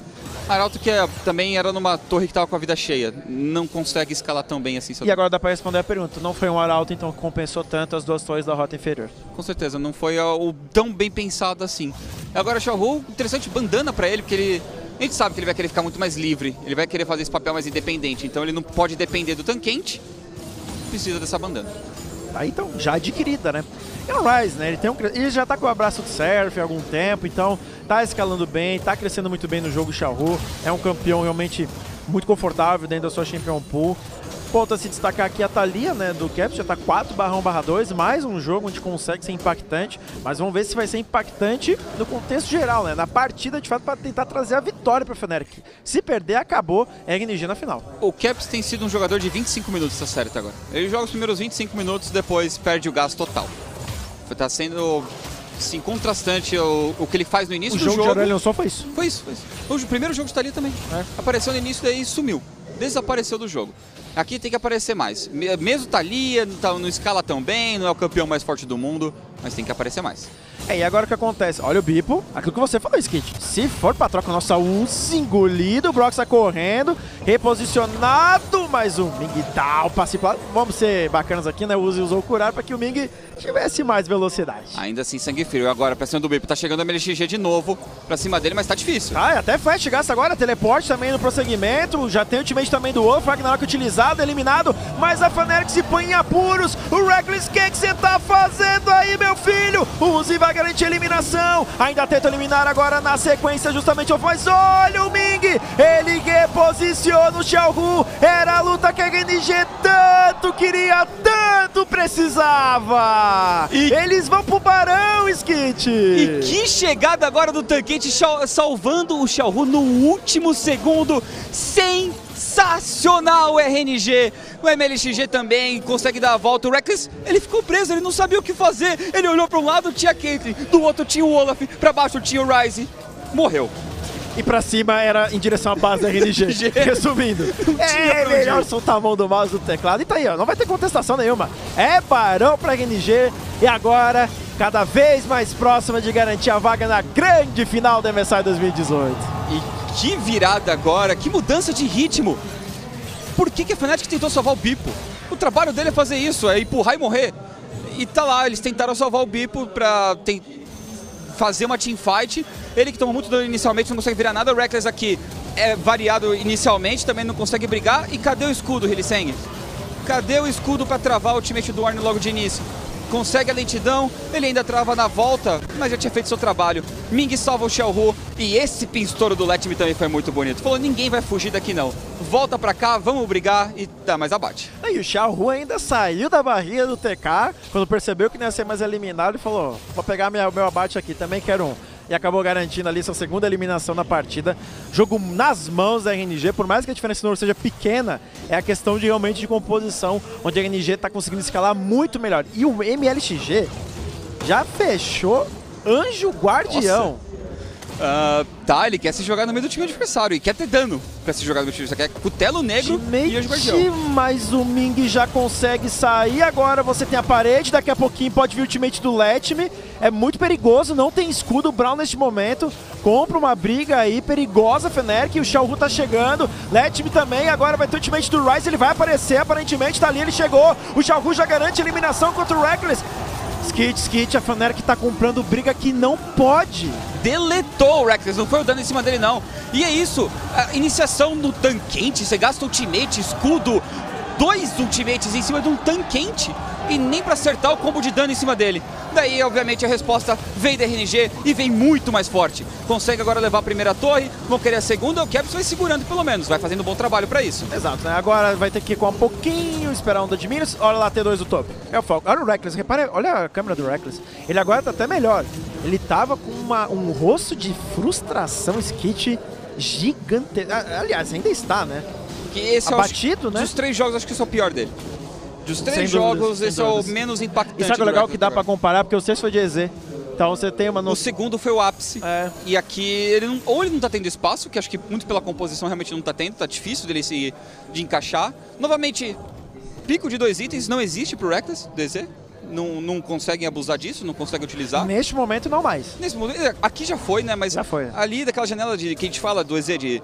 Arauto que também era numa torre que estava com a vida cheia. Não consegue escalar tão bem assim. E agora dá para responder a pergunta. Não foi um Arauto então que compensou tanto as 2 torres da rota inferior? Com certeza, não foi o tão bem pensado assim. Agora Xiaohu, interessante bandana para ele, porque a gente sabe que ele vai querer ficar muito mais livre. Ele vai querer fazer esse papel mais independente. Então ele não pode depender do tanquente. Precisa dessa bandana. Tá, então, já adquirida, né? E o Ryze, né? Ele já tá com o abraço do Surf há algum tempo, então tá escalando bem, tá crescendo muito bem no jogo Xiaohu. É um campeão realmente muito confortável dentro da sua Champion Pool. Ponto a se destacar aqui a Thalia, né, do Caps, já tá 4/1/2, mais um jogo onde consegue ser impactante, mas vamos ver se vai ser impactante no contexto geral, né, na partida de fato para tentar trazer a vitória para o Fnatic. Se perder, acabou, é RNG na final. O Caps tem sido um jogador de 25 minutos essa série até agora. Ele joga os primeiros 25 minutos, depois perde o gás total. Tá sendo, assim, contrastante o que ele faz no início do jogo. O jogo de Aurelion só foi isso. Foi isso. O primeiro jogo de Thalia também. Apareceu no início, daí sumiu. Desapareceu do jogo. Aqui tem que aparecer mais. Mesmo Thalia não escala tão bem, não é o campeão mais forte do mundo, mas tem que aparecer mais. E agora o que acontece? Olha o Bipo, aquilo que você falou, Skit. Se for pra troca, nossa, engolido, o Brox tá correndo, reposicionado, mas o Ming dá o passe pra... Vamos ser bacanas aqui, né? O Uzi usou o curar pra que o Ming tivesse mais velocidade. Ainda assim, sangue frio. Agora, pra cima do Bipo, tá chegando a MLXG de novo pra cima dele, mas tá difícil. Até Flash gasta agora, teleporte também no prosseguimento, já tem o ultimate também do Wolf, Ragnarok utilizado, eliminado, mas a Fnatic se põe em apuros. O Reckless, o que você tá fazendo aí, meu filho? O Uzi vai garantir a eliminação, ainda tenta eliminar agora na sequência justamente o Voice. Olha o Ming, ele reposiciona o Xiaohu, era a luta que a RNG tanto queria, tanto precisava. Eles vão pro Barão, Skit. E que chegada agora do tanquete, salvando o Xiaohu no último segundo. Sensacional o RNG. O MLXG também consegue dar a volta. O Reckless, ele ficou preso, ele não sabia o que fazer. Ele olhou para um lado, tinha a Caitlyn, do outro tinha o Olaf, para baixo tinha o Ryze. Morreu. E pra cima era em direção à base da RNG. Resumindo, é melhor soltar a mão do mouse do teclado. E tá aí, ó, não vai ter contestação nenhuma. É Barão pra RNG e agora cada vez mais próxima de garantir a vaga na grande final do MSI 2018. E que virada agora, que mudança de ritmo. Por que a Fnatic tentou salvar o Bipo? O trabalho dele é fazer isso, é empurrar e morrer. E tá lá, eles tentaram salvar o Bipo pra fazer uma teamfight. Ele que toma muito dano inicialmente, não consegue virar nada. O Reckless aqui é variado inicialmente, também não consegue brigar. E cadê o escudo, Hylissang? Cadê o escudo pra travar o ultimate do Ornn logo de início? Consegue a lentidão, ele ainda trava na volta, mas já tinha feito seu trabalho. Ming salva o Xiaohu e esse pinstouro do Let Me também foi muito bonito. Falou, ninguém vai fugir daqui não. Volta pra cá, vamos brigar e tá, mas abate. E o Xiaohu ainda saiu da barriga do TK, quando percebeu que não ia ser mais eliminado e falou, vou pegar meu abate aqui, também quero um. E acabou garantindo ali sua segunda eliminação na partida. Jogo nas mãos da RNG, por mais que a diferença no ouro seja pequena, é a questão de realmente de composição, onde a RNG está conseguindo escalar muito melhor. E o MLXG já fechou Anjo Guardião. Tá, ele quer se jogar no meio do time adversário e quer ter dano pra se jogar no time. Você quer Cutelo Negro e Anjo Guardião. Mas o Ming já consegue sair. Agora você tem a parede, daqui a pouquinho pode vir o ultimate do Let Me. É muito perigoso, não tem escudo. O Brawl neste momento compra uma briga aí perigosa, Fnatic. O Xiaohu tá chegando, Let Me também. Agora vai ter o ultimate do Ryze, ele vai aparecer aparentemente. Tá ali, ele chegou. O Xiaohu já garante a eliminação contra o Reckless. Skit, a Fnatic tá comprando briga que não pode. Deletou o Reckless, não foi o dano em cima dele não. E é isso, a iniciação no tanquente, você gasta ultimate, escudo, 2 ultimates em cima de um tanquente e nem pra acertar o combo de dano em cima dele. Daí, obviamente, a resposta vem da RNG e vem muito mais forte. Consegue agora levar a primeira torre, vão querer a segunda, o Caps vai segurando pelo menos, vai fazendo um bom trabalho pra isso. Exato, né? Agora vai ter que ir com um pouquinho, esperar um de Minas. Olha lá, T2 do topo. É o foco. Olha o Reckless, repare, olha a câmera do Reckless. Ele agora tá até melhor. Ele tava com um rosto de frustração, Skit, gigante. Aliás, ainda está, né? Que esse abatido, né? Dos 3 jogos, acho que esse é o pior dele. Dos 3 jogos, esse é o menos impactante. E sabe o legal que dá pra comparar? Porque o sexto foi de EZ. Então você tem uma noção. O segundo foi o ápice. E aqui, ele não tá tendo espaço, que acho que muito pela composição realmente não tá tendo. Tá difícil dele de encaixar. Novamente, pico de 2 itens não existe pro Reckless, DZ. não conseguem abusar disso, não conseguem utilizar. Neste momento não mais. Nesse momento, aqui já foi, né? Mas já foi. Ali daquela janela que a gente fala do EZ de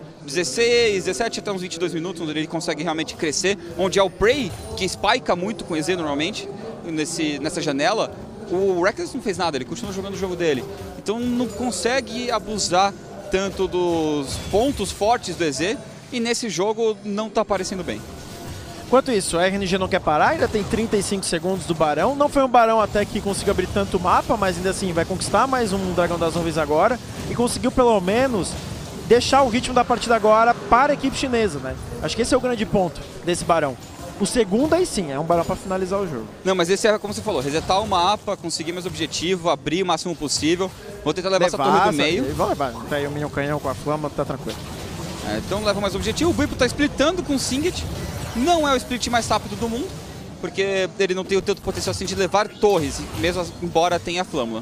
16, 17 até uns 22 minutos, onde ele consegue realmente crescer, onde é o Prey, que spika muito com o EZ normalmente, nessa janela, o Reckless não fez nada, ele continua jogando o jogo dele. Então não consegue abusar tanto dos pontos fortes do EZ, e nesse jogo não tá aparecendo bem. Enquanto isso, a RNG não quer parar, ainda tem 35 segundos do Barão. Não foi um Barão até que conseguiu abrir tanto mapa, mas ainda assim vai conquistar mais um Dragão das Nuvens agora. E conseguiu pelo menos deixar o ritmo da partida agora para a equipe chinesa, né? Acho que esse é o grande ponto desse Barão. O segundo aí sim, é um Barão para finalizar o jogo. Não, mas esse é como você falou, resetar o mapa, conseguir mais objetivo, abrir o máximo possível. Vou tentar levar essa torre do meio. Vão levar, tá aí o Minion Canhão com a Flama, tá tranquilo. Então leva mais objetivo, o Buipo tá splitando com o Singed. Não é o split mais rápido do mundo, porque ele não tem o tanto potencial assim de levar torres, mesmo embora tenha a Flâmula.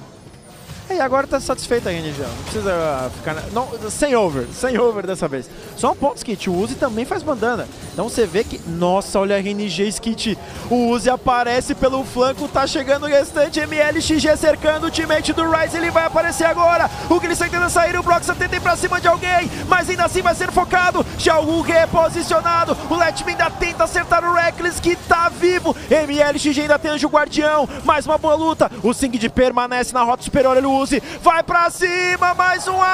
E agora tá satisfeito a RNG, não precisa ficar... Não, sem over dessa vez. Só um ponto, Skit, o Uzi também faz bandana. Então você vê que... Nossa, olha a RNG, Skit. O Uzi aparece pelo flanco, tá chegando o restante, MLXG cercando o teammate do Ryze, ele vai aparecer agora. O Glisser tenta sair, o Brox tenta ir pra cima de alguém, mas ainda assim vai ser focado. Já o reposicionado, o Letme ainda tenta acertar o Reckless, que tá vivo. MLXG ainda tem Anjo Guardião, mais uma boa luta. O Singed permanece na rota superior, ele Uzi vai pra cima, mais um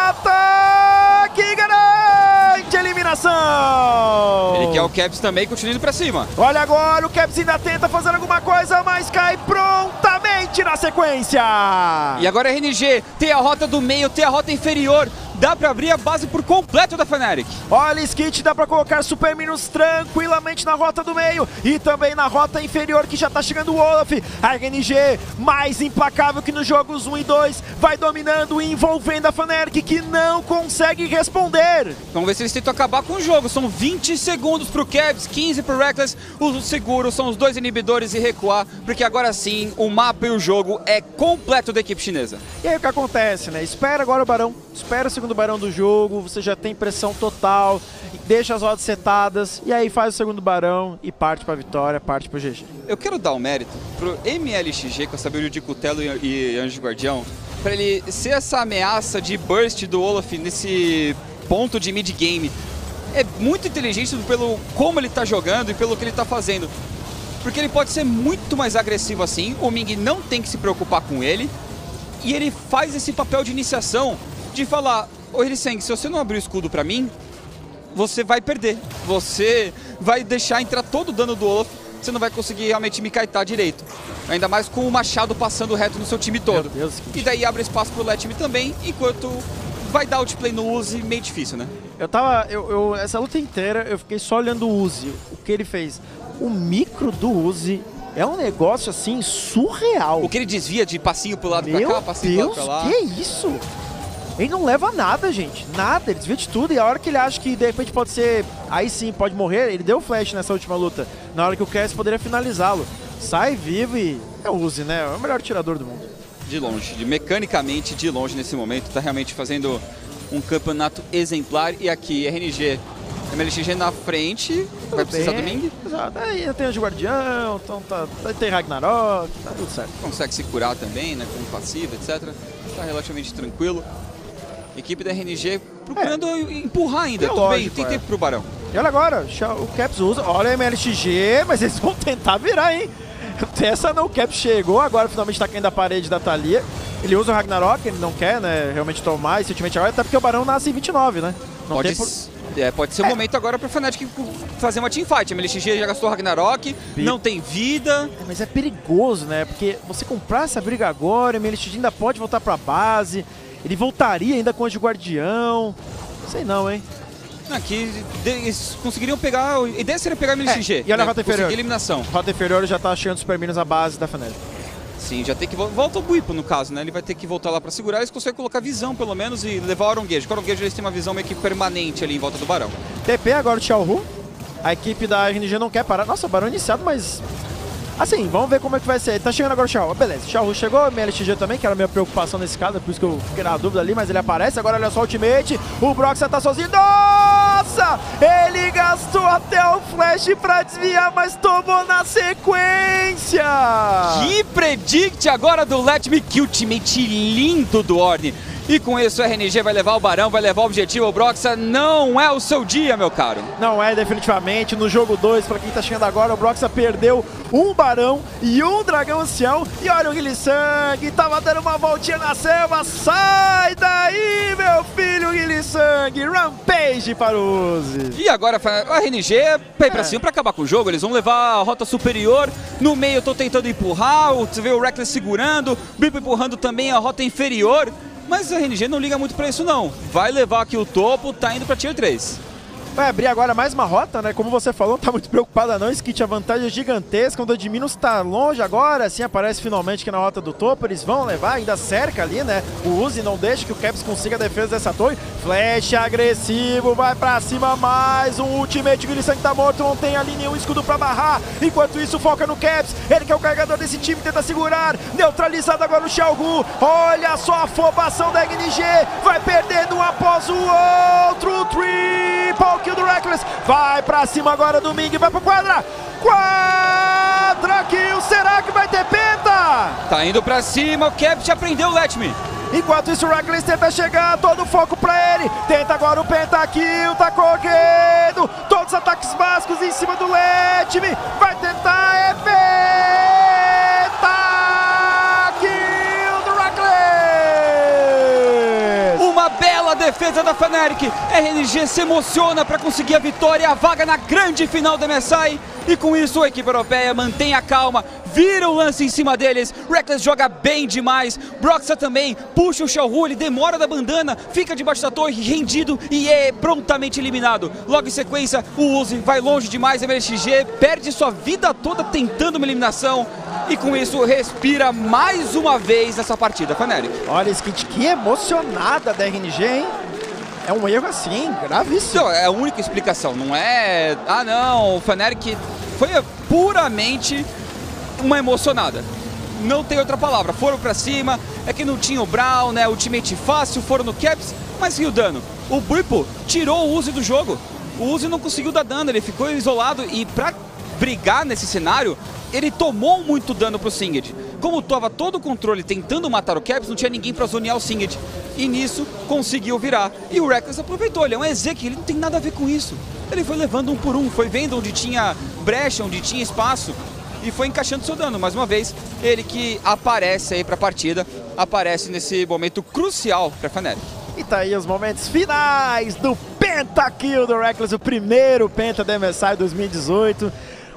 ataque, garante a eliminação. Ele quer o Caps também, continua indo pra cima. Olha agora, o Caps ainda tenta fazer alguma coisa, mas cai prontamente na sequência. E agora a RNG tem a rota do meio, tem a rota inferior. Dá pra abrir a base por completo da Fnatic. Olha, Skit, dá pra colocar Super Minions tranquilamente na rota do meio e também na rota inferior, que já tá chegando o Olaf. A RNG, mais implacável que nos jogos 1 e 2, vai dominando e envolvendo a Fnatic, que não consegue responder. Vamos ver se eles tentam acabar com o jogo. São 20 segundos pro Caps, 15 pro Reckless. Os seguros são os dois inibidores e recuar, porque agora sim o mapa e o jogo é completo da equipe chinesa. E aí o que acontece, né? Espera agora o Barão, espera o segundo Barão do jogo, você já tem pressão total, deixa as rodas setadas, e aí faz o segundo Barão e parte pra vitória, parte pro GG. Eu quero dar o mérito pro MLXG, com essa build de Cutelo e Anjo Guardião, pra ele ser essa ameaça de burst do Olaf nesse ponto de mid-game. É muito inteligente pelo como ele tá jogando e pelo que ele tá fazendo. Porque ele pode ser muito mais agressivo assim, o Ming não tem que se preocupar com ele, e ele faz esse papel de iniciação, de falar: ô Hriseng, se você não abrir o escudo pra mim, você vai perder. Você vai deixar entrar todo o dano do Olaf, você não vai conseguir realmente me kaitar direito. Ainda mais com o Machado passando reto no seu time todo. Meu Deus, e daí abre espaço pro Letme também, enquanto vai dar outplay no Uzi, meio difícil, né? Essa luta inteira eu fiquei só olhando o Uzi, o que ele fez. O micro do Uzi é um negócio assim surreal. O que ele desvia de passinho pro lado pra cá, passinho pro lado pra lá. Meu Deus, que isso? Ele não leva nada, gente. Nada, ele desvia de tudo. E a hora que ele acha que de repente pode ser... Aí sim, pode morrer. Ele deu flash nessa última luta. Na hora que o Cass poderia finalizá-lo. Sai vivo e... É o Uzi, né? É o melhor tirador do mundo. De longe. Mecanicamente, de longe nesse momento. Tá realmente fazendo um campeonato exemplar. E aqui, RNG... MLXG na frente, tudo vai precisar do Ming. Exato, aí tem Anjo Guardião, então tem Ragnarok, tá tudo certo. Consegue se curar também, né, com passiva, etc. Tá relativamente tranquilo. Equipe da RNG procurando empurrar ainda, tudo bem, tem tempo pro Barão. E olha agora, o Caps usa, olha o MLXG, mas eles vão tentar virar, hein? Essa não, o Caps chegou, agora finalmente tá caindo a parede da Thalia. Ele usa o Ragnarok, ele não quer, né, realmente tomar esse ultimate agora, até porque o Barão nasce em 29, né? Não pode ser o momento agora pra Fnatic fazer uma teamfight. A MLXG já gastou Ragnarok, não tem vida. Mas é perigoso, né? Porque você comprar essa briga agora, o MLXG ainda pode voltar pra base. Ele voltaria ainda com o Anjo Guardião. Sei não, hein? Aqui eles conseguiriam pegar... A ideia seria pegar a MLXG. E olha a rota inferior. Eliminação. Rota inferior já tá achando Super Minions a base da Fnatic. Sim, já tem que volta o Buipo no caso, né? Ele vai ter que voltar lá pra segurar, eles conseguem colocar visão pelo menos e levar o Aronguejo. O Aronguejo eles têm uma visão meio que permanente ali em volta do Barão. TP agora o Xiaohu. A equipe da RNG não quer parar. Nossa, Barão iniciado, mas... Assim, vamos ver como é que vai ser. Tá chegando agora o Xiaohu. Beleza, o Xiaohu chegou, MLXG também, que era a minha preocupação nesse caso, é por isso que eu fiquei na dúvida ali, mas ele aparece. Agora olha só o ultimate. O Brox tá sozinho. Nossa! Ele gastou até o flash pra desviar, mas tomou na sequência! Que predict agora do Let Me, que ultimate lindo do Ornn. E com isso o RNG vai levar o Barão, vai levar o objetivo. O Broxah não é o seu dia, meu caro. Não é, definitivamente. No jogo 2, pra quem tá chegando agora, o Broxah perdeu um Barão e um Dragão Ancião. E olha o Hylissang, tava dando uma voltinha na selva. Sai daí, meu filho Hylissang. Rampage para o Uzi. E agora o RNG vai pra cima pra acabar com o jogo. Eles vão levar a rota superior. No meio eu tô tentando empurrar, você vê o Rekkles segurando, o Bwipo empurrando também a rota inferior. Mas a RNG não liga muito pra isso não. Vai levar aqui o topo, tá indo pra Tier 3. Vai abrir agora mais uma rota, né? Como você falou, não tá muito preocupada não. Skit, a vantagem é gigantesca. O Dominus tá longe agora, assim aparece finalmente que na rota do topo eles vão levar, ainda cerca ali, né? O Uzi não deixa que o Caps consiga a defesa dessa torre. Flash agressivo, vai pra cima mais um ultimate. O Hylissang tá morto, não tem ali nenhum escudo pra barrar. Enquanto isso, foca no Caps. Ele que é o carregador desse time, tenta segurar. Neutralizado agora o Xiaogu. Olha só a afobação da RNG. Vai perdendo um após o outro. Triple kill do Rekkles. Vai pra cima agora do Ming. Vai pro quadra kill. Será que vai ter penta? Tá indo pra cima. O Caps já prendeu o Let Me. Enquanto isso o Rekkles tenta chegar, todo o foco pra ele. Tenta agora o pentakill, tá correndo. Todos os ataques básicos em cima do Let Me. Vai tentar pentakill do Rekkles. Uma bela defesa da Fnatic. RNG se emociona para conseguir a vitória e a vaga na grande final da MSI. E com isso a equipe europeia mantém a calma, vira o lance em cima deles. Rekkles joga bem demais. Broxah também puxa o Xiaohu, ele demora da bandana, fica debaixo da torre, rendido e é prontamente eliminado. Logo em sequência, o Uzi vai longe demais. A MLXG perde sua vida toda tentando uma eliminação. E com isso respira mais uma vez nessa partida, Fnatic. Olha, Skit, que emocionada da RNG, hein? É um erro assim, gravíssimo. Então, é a única explicação, não é... Ah não, o Fnatic foi puramente uma emocionada. Não tem outra palavra, foram pra cima, é que não tinha o Brawl, né, ultimate fácil, foram no Caps, mas e o dano? O Bwipo tirou o Uzi do jogo, o Uzi não conseguiu dar dano, ele ficou isolado e pra brigar nesse cenário, ele tomou muito dano pro Singed. Como tava todo o controle tentando matar o Caps, não tinha ninguém pra zonear o Singed. E nisso, conseguiu virar. E o Rekkles aproveitou, ele é um Ezek, ele não tem nada a ver com isso. Ele foi levando um por um, foi vendo onde tinha brecha, onde tinha espaço. E foi encaixando seu dano. Mais uma vez, ele que aparece aí pra partida, aparece nesse momento crucial pra Fnatic. E tá aí os momentos finais do pentakill do Rekkles, o primeiro penta da MSI 2018.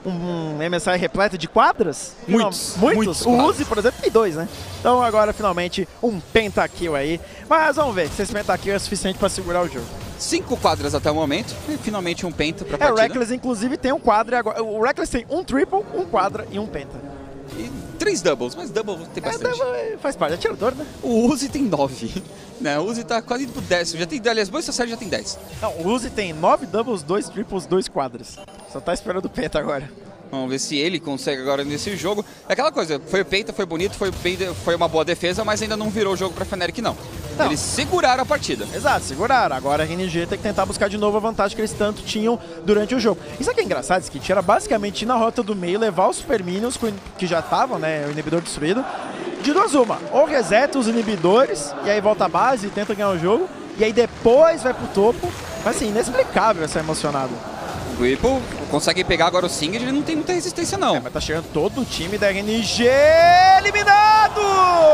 Um MSI repleto de quadras? Muitos O Uzi, por exemplo, tem 2, né? Então agora, finalmente, um pentakill aí. Mas vamos ver se esse pentakill é suficiente para segurar o jogo. 5 quadras até o momento, e finalmente um penta pra partida. O Rekkles, inclusive, tem um quadra agora. O Rekkles tem um triple, um quadra e um penta. E 3 doubles, mas double tem bastante. Faz parte, é atirador, né? O Uzi tem 9. Né? O Uzi tá quase indo pro 10. Já tem, aliás, boa essa série já tem 10. Não, o Uzi tem 9 doubles, 2 triples, 2 quadras. Só tá esperando o penta agora. Vamos ver se ele consegue agora nesse jogo. É aquela coisa, foi o penta, foi bonito, foi uma boa defesa, mas ainda não virou o jogo pra Fnatic, não. Eles seguraram a partida. Exato, seguraram. Agora a RNG tem que tentar buscar de novo a vantagem que eles tanto tinham durante o jogo. Isso aqui é engraçado, Skit, era basicamente ir na rota do meio, levar os Super Minions, que já estavam, né, o inibidor destruído. De duas uma, ou reseta os inibidores, e aí volta a base e tenta ganhar o jogo, e aí depois vai pro topo. Mas assim, inexplicável essa emocionada. O Bwipo consegue pegar agora o Singed, ele não tem muita resistência não. Mas tá chegando todo o time da RNG eliminado!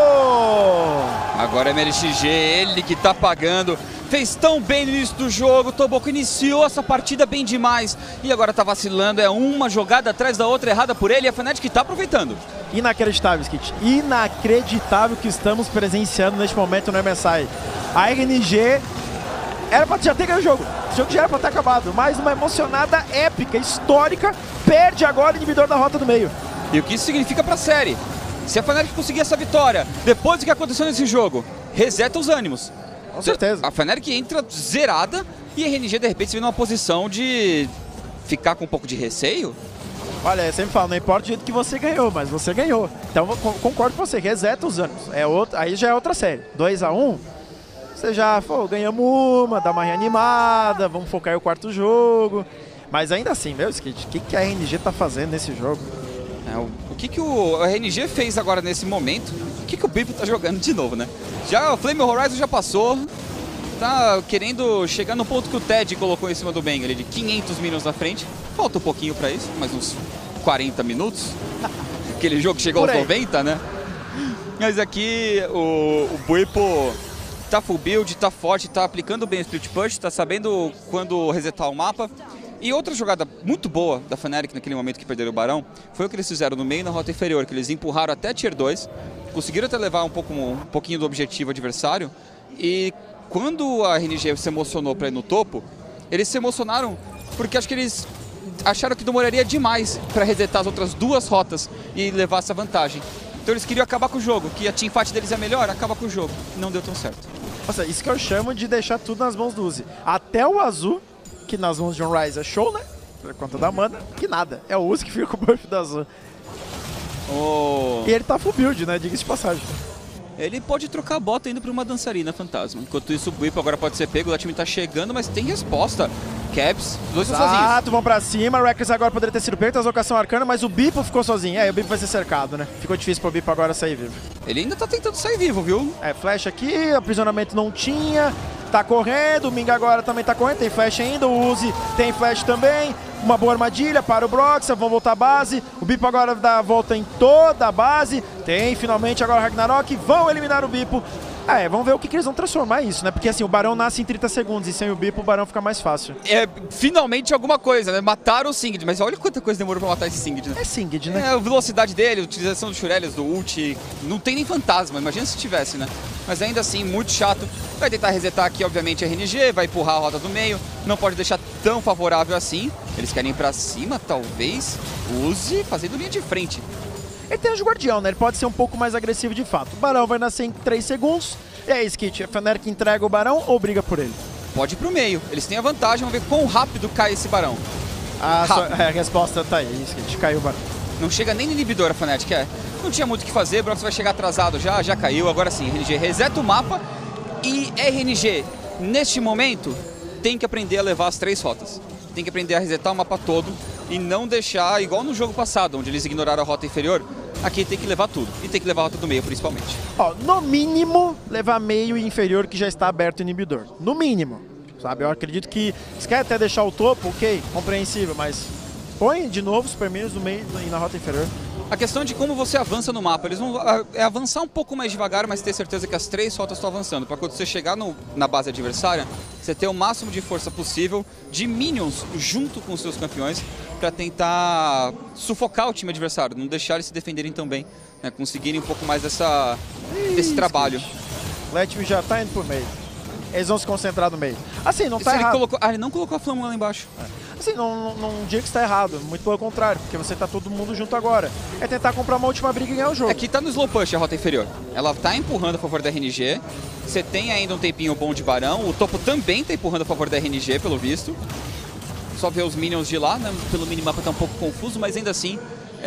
Agora é MLXG, ele que tá pagando. Fez tão bem no início do jogo, Toboco iniciou essa partida bem demais. E agora tá vacilando, é uma jogada atrás da outra errada por ele e a Fnatic tá aproveitando. Inacreditável, Skit. Inacreditável que estamos presenciando neste momento no MSI. A RNG era pra já ter ganho o jogo. O jogo já era pra ter acabado. Mas uma emocionada épica, histórica, perde agora o inibidor da rota do meio. E o que isso significa pra série? Se a Fnatic conseguir essa vitória, depois do que aconteceu nesse jogo, reseta os ânimos. Com certeza. A Fnatic entra zerada e a RNG de repente se vê numa posição de ficar com um pouco de receio. Olha, eu sempre falo, não importa o jeito que você ganhou, mas você ganhou. Então eu concordo com você, reseta os ânimos. Aí já é outra série. 2-1, você já, pô, ganhamos uma, dá uma reanimada, vamos focar aí o quarto jogo. Mas ainda assim, meu Skit, o que a RNG tá fazendo nesse jogo? O que o RNG fez agora nesse momento? O que o Bipo tá jogando de novo, né? Já o Flame Horizon já passou, tá querendo chegar no ponto que o Ted colocou em cima do Bang, ali de 500 minions na frente. Falta um pouquinho pra isso, mais uns 40 minutos. Aquele jogo que chegou aos 90, né? Mas aqui o Bipo tá full build, tá forte, tá aplicando bem o split push, tá sabendo quando resetar o mapa. E outra jogada muito boa da Fnatic naquele momento que perderam o Barão foi o que eles fizeram no meio na rota inferior, que eles empurraram até Tier 2, conseguiram até levar um pouquinho do objetivo adversário, e quando a RNG se emocionou para ir no topo, eles se emocionaram porque acho que eles acharam que demoraria demais para resetar as outras duas rotas e levar essa vantagem. Então eles queriam acabar com o jogo, que a teamfight deles é melhor, acaba com o jogo. Não deu tão certo. Nossa, isso que eu chamo de deixar tudo nas mãos do Uzi. Até o azul, que nas mãos de John Rise é show, né? Por conta da mana, que nada. É o Uzi que fica com o buff do azul. E ele tá full build, né? Diga-se de passagem. Ele pode trocar a bota indo pra uma dançarina fantasma. Enquanto isso, o Bipo agora pode ser pego, o time tá chegando, mas tem resposta. Caps, os dois estão sozinhos. Exato, vão pra cima. O Rekkles agora poderia ter sido pego, tá locação arcana, mas o Bipo ficou sozinho. O Bipo vai ser cercado, né? Ficou difícil pro Bipo agora sair vivo. Ele ainda tá tentando sair vivo, viu? Flash aqui, aprisionamento não tinha. Tá correndo, o Ming agora também tá correndo, tem flash ainda, o Uzi tem flash também. Uma boa armadilha para o Broxa, vão voltar à base. O Bipo agora dá a volta em toda a base. Tem finalmente agora o Ragnarok, vão eliminar o Bipo. Vamos ver o que eles vão transformar isso, né? Porque assim, o Barão nasce em 30 segundos e sem o Bipo o Barão fica mais fácil. Finalmente alguma coisa, né? Mataram o Singed, mas olha quanta coisa demorou pra matar esse Singed, né? É Singed, né? A velocidade dele, a utilização dos Shurelys, do ult, não tem nem fantasma, imagina se tivesse, né? Mas ainda assim, muito chato. Vai tentar resetar aqui, obviamente, a RNG, vai empurrar a roda do meio, não pode deixar tão favorável assim. Eles querem ir pra cima, talvez. Use fazendo linha de frente. Ele tem o Guardião, né? Ele pode ser um pouco mais agressivo de fato. O Barão vai nascer em 3 segundos. E aí, Skit, a Fnatic entrega o Barão ou briga por ele? Pode ir pro meio. Eles têm a vantagem, vamos ver quão rápido cai esse Barão. A resposta tá aí, Skit, caiu o Barão. Não chega nem no inibidor a Fnatic, Não tinha muito o que fazer, o Brox vai chegar atrasado já caiu. Agora sim, RNG reseta o mapa e RNG, neste momento, tem que aprender a levar as 3 rotas. Tem que aprender a resetar o mapa todo e não deixar, igual no jogo passado, onde eles ignoraram a rota inferior, aqui tem que levar tudo. E tem que levar a rota do meio, principalmente. No mínimo, levar meio e inferior que já está aberto o inibidor. No mínimo, sabe? Eu acredito que se quer até deixar o topo, ok, compreensível, mas põe de novo os super minions no meio e na rota inferior. A questão de como você avança no mapa. Eles vão avançar um pouco mais devagar, mas ter certeza que as 3 rotas estão avançando. Para quando você chegar na base adversária, você ter o máximo de força possível de minions junto com os seus campeões para tentar sufocar o time adversário, não deixar eles se defenderem tão bem, né? Conseguirem um pouco mais desse trabalho. Let Me já tá indo por meio. Eles vão se concentrar no meio. Assim, não tá errado. Ele não colocou a flama lá embaixo. Assim, não diga que está errado, muito pelo contrário, porque você tá todo mundo junto agora. É tentar comprar uma última briga e ganhar o jogo. Aqui tá no slow push a rota inferior. Ela tá empurrando a favor da RNG. Você tem ainda um tempinho bom de Barão. O topo também tá empurrando a favor da RNG, pelo visto. Só ver os minions de lá, né? Pelo minimapa tá um pouco confuso, mas ainda assim,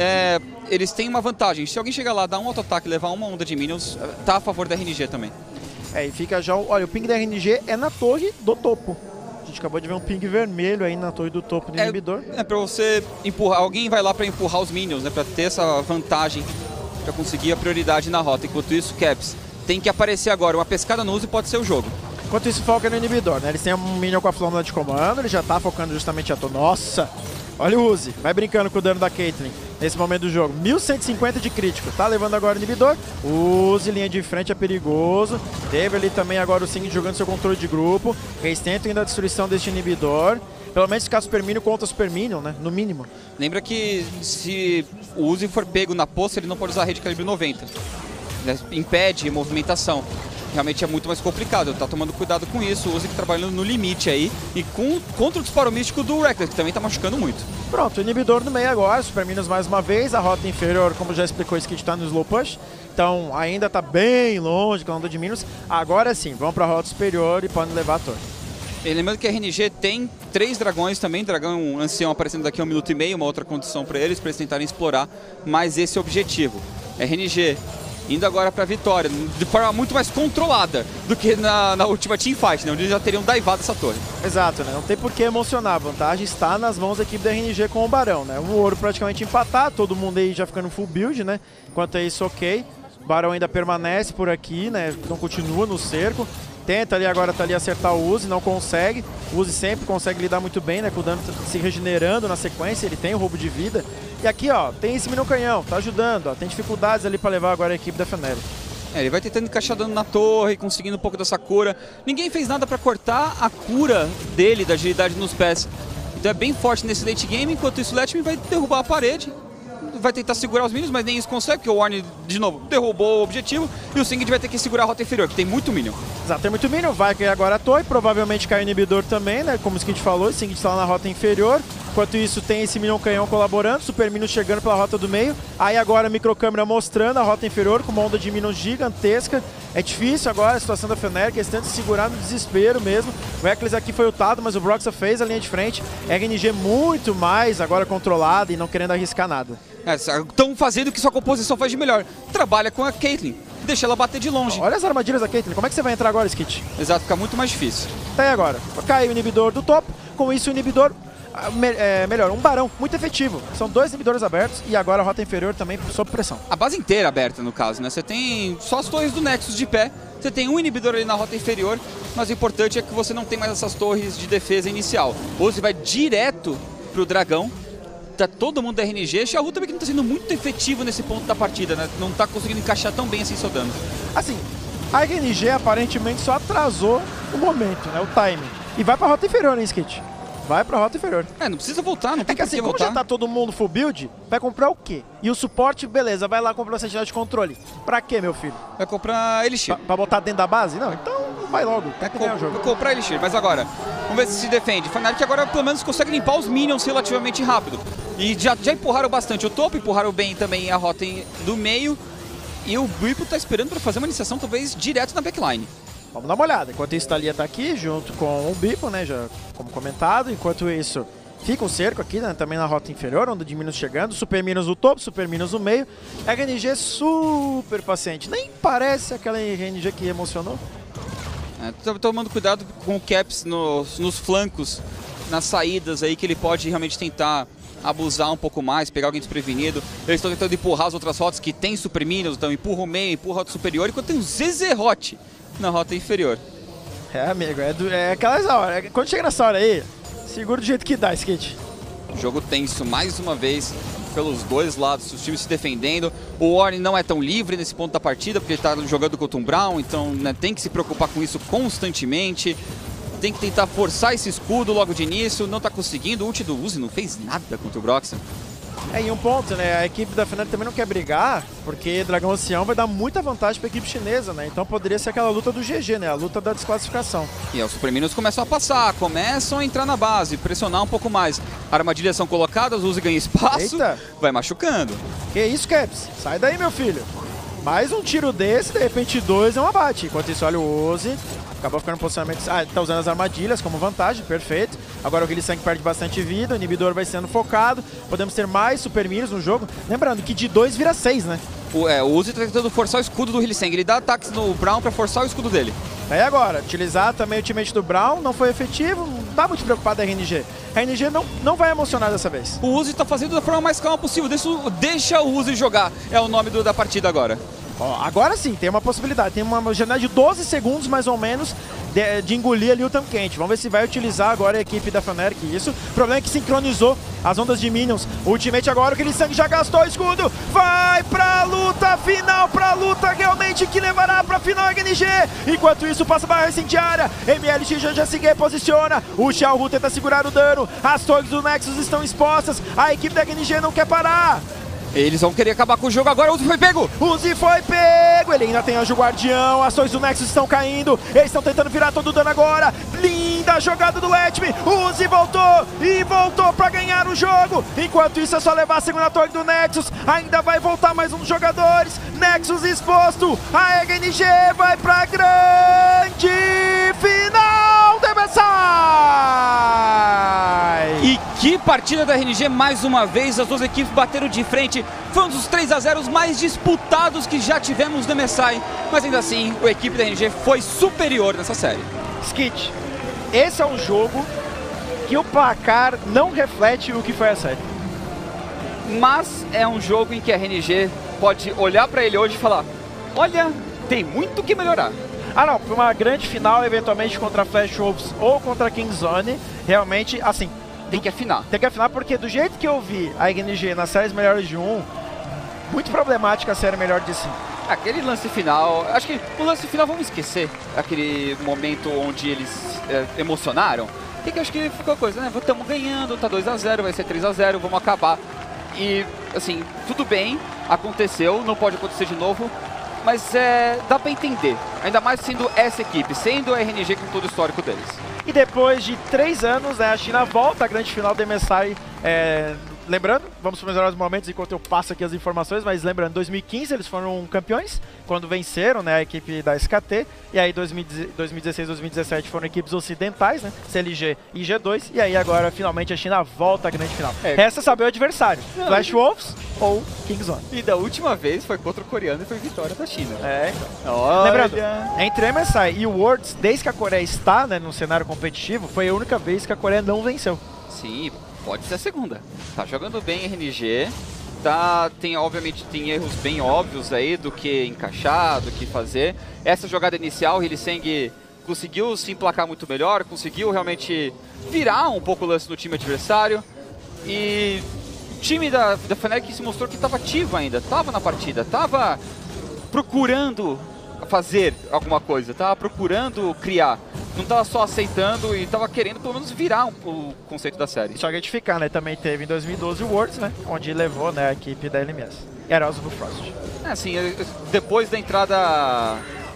eles têm uma vantagem. Se alguém chegar lá, dar um auto-ataque e levar uma onda de minions, tá a favor da RNG também. E fica já... Olha, o ping da RNG é na torre do topo. A gente acabou de ver um ping vermelho aí na torre do topo do inibidor. Pra você empurrar... Alguém vai lá pra empurrar os minions, né? Pra ter essa vantagem, pra conseguir a prioridade na rota. Enquanto isso, Caps tem que aparecer agora. Uma pescada no uso e pode ser o jogo. Enquanto isso, foca no inibidor, né? Eles têm um minion com a flâmula de comando, ele já tá focando justamente a torre. Nossa! Olha o Uzi, vai brincando com o dano da Caitlyn nesse momento do jogo. 1150 de crítico, tá levando agora o inibidor. Uzi, linha de frente é perigoso. Teve ali também agora o Singed jogando seu controle de grupo. Eles tentam ainda a destruição deste inibidor. Pelo menos ficar Super Minion contra Super Minion, né? No mínimo. Lembra que se o Uzi for pego na poça, ele não pode usar a rede calibre 90. Impede movimentação. Realmente é muito mais complicado, tá tomando cuidado com isso, o Uzi trabalhando no limite aí e contra o disparo místico do Rekkles, que também tá machucando muito. Pronto, o inibidor no meio agora, Super Minions mais uma vez, a rota inferior, como já explicou, esse kit tá no slow push, então ainda tá bem longe com a onda de Minions, agora sim, vão pra rota superior e podem levar a torre. E lembrando que a RNG tem 3 dragões também, dragão ancião aparecendo daqui a 1 minuto e meio, uma outra condição para eles tentarem explorar mais esse objetivo. A RNG indo agora para a vitória, de forma muito mais controlada do que na última teamfight, né, onde eles já teriam daivado essa torre. Exato, né? Não tem por que emocionar. A vantagem está nas mãos da equipe da RNG com o Barão, né? O ouro praticamente empatado, todo mundo aí já ficando full build, né? Enquanto é isso, ok. O Barão ainda permanece por aqui, né? Então continua no cerco. Tenta ali agora tá ali acertar o Uzi, não consegue. O Uzi sempre consegue lidar muito bem, né? Com o dano se regenerando na sequência, ele tem o roubo de vida. E aqui, ó, tem esse minion canhão, tá ajudando, ó. Tem dificuldades ali pra levar agora a equipe da Fnatic. Ele vai tentando encaixar dano na torre, conseguindo um pouco dessa cura. Ninguém fez nada pra cortar a cura dele, da agilidade nos pés. Então é bem forte nesse late game, enquanto isso o Letme vai derrubar a parede. Vai tentar segurar os minions, mas nem isso consegue, porque o Warren, de novo, derrubou o objetivo. E o Singed vai ter que segurar a rota inferior, que tem muito minion. Exato, tem muito minion, vai cair agora a torre, provavelmente cai o inibidor também, né? Como o Skid falou, o Singed está lá na rota inferior. Enquanto isso, tem esse minion canhão colaborando, super minion chegando pela rota do meio. Aí agora a microcâmera mostrando a rota inferior com uma onda de minions gigantesca. É difícil agora a situação da Fnatic, eles tentam segurar no desespero mesmo. O Eccles aqui foi ultado, mas o Broxa fez a linha de frente. RNG muito mais agora controlada e não querendo arriscar nada. Estão fazendo o que sua composição faz de melhor. Trabalha com a Caitlyn, deixa ela bater de longe. Olha as armadilhas da Caitlyn, como é que você vai entrar agora, Skit? Exato, fica muito mais difícil. Tá aí agora, cai o inibidor do topo, com isso o inibidor, melhor, um barão muito efetivo. São 2 inibidores abertos e agora a rota inferior também sob pressão. A base inteira aberta no caso, né? Você tem só as torres do Nexus de pé, você tem um inibidor ali na rota inferior, mas o importante é que você não tem mais essas torres de defesa inicial. Ou você vai direto pro dragão. Tá todo mundo da RNG, Xiaohu também que não tá sendo muito efetivo nesse ponto da partida, né? Não tá conseguindo encaixar tão bem assim seu dano. Assim, a RNG aparentemente só atrasou o momento, né? O timing. E vai pra rota inferior, né, Skit? Vai pra rota inferior. Não precisa voltar, não tem que assim, como voltar. já tá todo mundo full build, vai comprar o quê? E o suporte, beleza, vai lá comprar o sentinela de controle. Pra quê, meu filho? Vai comprar Elixir. Pra botar dentro da base? Não, então vai logo. Vai comprar Elixir, mas agora, vamos ver se defende. Fnatic agora pelo menos consegue limpar os minions relativamente rápido. E já empurraram bastante o topo, empurraram bem também a rota do meio. E o Bwipo tá esperando pra fazer uma iniciação talvez direto na backline. Vamos dar uma olhada. Enquanto isso, Thalia tá aqui junto com o Bwipo, né, já como comentado. Enquanto isso, fica um cerco aqui, né, também na rota inferior, onda de minions chegando. Super minions no topo, super minions no meio. RNG super paciente. Nem parece aquela RNG que emocionou. Tô tomando cuidado com o Caps nos flancos, nas saídas aí, que ele pode realmente tentar abusar um pouco mais, pegar alguém desprevenido. Eles estão tentando empurrar as outras rotas que tem super minions, então empurra o meio, empurra a rota superior, enquanto tem o Zezerot na rota inferior. Amigo, é aquelas horas. Quando chega nessa hora aí, segura do jeito que dá, Skate. Jogo tenso mais uma vez pelos dois lados, os times se defendendo. O Warren não é tão livre nesse ponto da partida, porque ele está jogando contra um Brown, então né, tem que se preocupar com isso constantemente. Tem que tentar forçar esse escudo logo de início, não está conseguindo. O ult do Uzi não fez nada contra o Broxa. Em um ponto, né? A equipe da Fnatic também não quer brigar, porque Dragão Ancião vai dar muita vantagem para a equipe chinesa, né? Então poderia ser aquela luta do GG, né? A luta da desclassificação. E os Super Minions começam a passar, começam a entrar na base, pressionar um pouco mais. Armadilhas são colocadas, o Uzi ganha espaço, eita, vai machucando. Que isso, Caps? Sai daí, meu filho. Mais um tiro desse, de repente 2 é um abate. Enquanto isso, olha o Uzi. Acabou ficando no posicionamento. Tá usando as armadilhas como vantagem, perfeito. Agora o Hylissang perde bastante vida, o inibidor vai sendo focado. Podemos ter mais super minions no jogo. Lembrando que de 2 vira 6, né? O Uzi tá tentando forçar o escudo do Hylissang. Ele dá ataques no Brown pra forçar o escudo dele. Aí agora, utilizar também o ultimate do Brown, não foi efetivo, não tá muito preocupado a RNG. A RNG não vai emocionar dessa vez. O Uzi tá fazendo da forma mais calma possível, deixa o Uzi jogar, é o nome da partida agora. Ó, agora sim, tem uma possibilidade, tem uma janela de 12 segundos mais ou menos de engolir ali o Tahm Kench. Vamos ver se vai utilizar agora a equipe da Fnatic isso. O problema é que sincronizou as ondas de minions. O ultimate agora, o Hylissang já gastou o escudo. Vai pra luta final, pra luta realmente que levará pra final a RNG. Enquanto isso, passa a barra incendiária. MLX já se reposiciona. O Xiaohu tenta segurar o dano. As torres do Nexus estão expostas. A equipe da RNG não quer parar. Eles vão querer acabar com o jogo agora, o Uzi foi pego! Uzi foi pego! Ele ainda tem Anjo Guardião, as torres do Nexus estão caindo, eles estão tentando virar todo o dano agora! Linda jogada do Letme! Uzi voltou e voltou pra ganhar o jogo! Enquanto isso é só levar a segunda torre do Nexus, ainda vai voltar mais um dos jogadores, Nexus exposto, a RNG vai pra grande final do MSI! E que partida da RNG mais uma vez, as duas equipes bateram de frente, foi um dos 3-0 mais disputados que já tivemos no MSI, mas ainda assim a equipe da RNG foi superior nessa série. Skit, esse é um jogo que o placar não reflete o que foi a série. Mas é um jogo em que a RNG pode olhar pra ele hoje e falar, olha, tem muito que melhorar. Ah não, para uma grande final, eventualmente contra Flash Wolves ou contra Kingzone, realmente, assim... Tem que afinar. Tem que afinar porque do jeito que eu vi a RNG nas séries melhores de 1, muito problemática a série melhor de 5. Aquele lance final, acho que o lance final, vamos esquecer aquele momento onde eles emocionaram. Que acho que ficou a coisa, né? Estamos ganhando, tá 2-0, vai ser 3-0, vamos acabar. E, assim, tudo bem, aconteceu, não pode acontecer de novo, mas dá pra entender. Ainda mais sendo essa equipe, sendo a RNG com todo o histórico deles. E depois de 3 anos, né, a China volta à grande final do MSI. Lembrando, vamos para os melhores momentos enquanto eu passo aqui as informações, mas lembrando, em 2015 eles foram campeões, quando venceram, né, a equipe da SKT, e aí 2016, 2017 foram equipes ocidentais, né, CLG e G2, e aí agora finalmente a China volta à grande final. Resta saber o adversário, Flash Wolves ou Kingzone. E da última vez foi contra o coreano e foi vitória da China. Lembrando, entre o MSI e o Worlds, desde que a Coreia está, né, no cenário competitivo, foi a única vez que a Coreia não venceu. Sim, pode ser a segunda. Tá jogando bem RNG, obviamente tem erros bem óbvios aí do que encaixar, do que fazer. Essa jogada inicial, Hylissang conseguiu se emplacar muito melhor, conseguiu realmente virar um pouco o lance no time adversário. E o time da Fnatic se mostrou que estava ativo ainda, estava na partida, estava procurando fazer alguma coisa, estava procurando criar. Não estava só aceitando e estava querendo pelo menos virar o conceito da série. Só retificar, né? Também teve em 2012 o Worlds, né? Onde levou, né, a equipe da LMS. Era os Bufrost. Assim, depois da entrada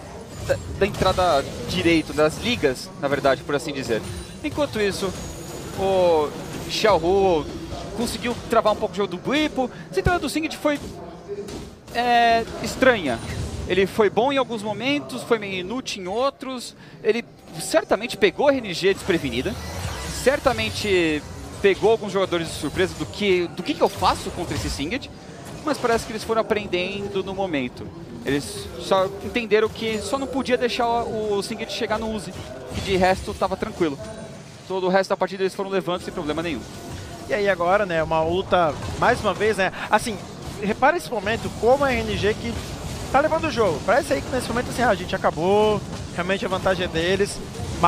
direito das ligas, na verdade, por assim dizer. Enquanto isso, o Xiaohu conseguiu travar um pouco o jogo do Bwipo. A entrada do Singed foi estranha. Ele foi bom em alguns momentos, foi meio inútil em outros. Ele certamente pegou a RNG desprevenida. Certamente pegou alguns jogadores de surpresa do que eu faço contra esse Singed. Mas parece que eles foram aprendendo no momento. Eles só entenderam que só não podia deixar o Singed chegar no Uzi. E de resto estava tranquilo. Todo o resto da partida eles foram levando sem problema nenhum. E aí agora, né, uma luta, mais uma vez, né, assim, repara esse momento como a RNG que tá levando o jogo. Parece aí que nesse momento assim, a gente acabou, realmente a vantagem é deles,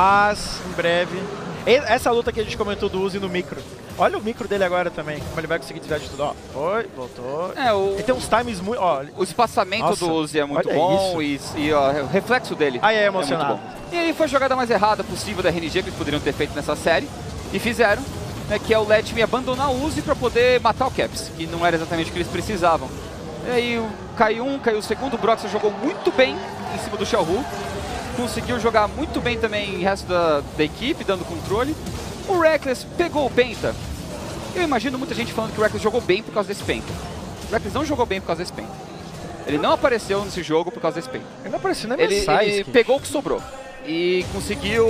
mas em breve... Essa luta que a gente comentou do Uzi no micro, olha o micro dele agora também, como ele vai conseguir desviar de tudo, ó. Foi, voltou. Ele tem uns times muito... Ó, o espaçamento do Uzi é muito bom e ó, o reflexo dele aí é emocionado. Muito bom. E aí foi a jogada mais errada possível da RNG que eles poderiam ter feito nessa série, e fizeram, né, que é o Let Me abandonar o Uzi para poder matar o Caps, que não era exatamente o que eles precisavam. E aí caiu um, caiu o segundo, o Brox jogou muito bem em cima do Xiaohu. Conseguiu jogar muito bem também o resto da equipe, dando controle. O Rekkles pegou o Penta. Eu imagino muita gente falando que o Rekkles jogou bem por causa desse Penta. O Rekkles não jogou bem por causa desse Penta. Ele não apareceu nesse jogo por causa desse Penta. Ele não apareceu nem ele pegou o que sobrou. E conseguiu,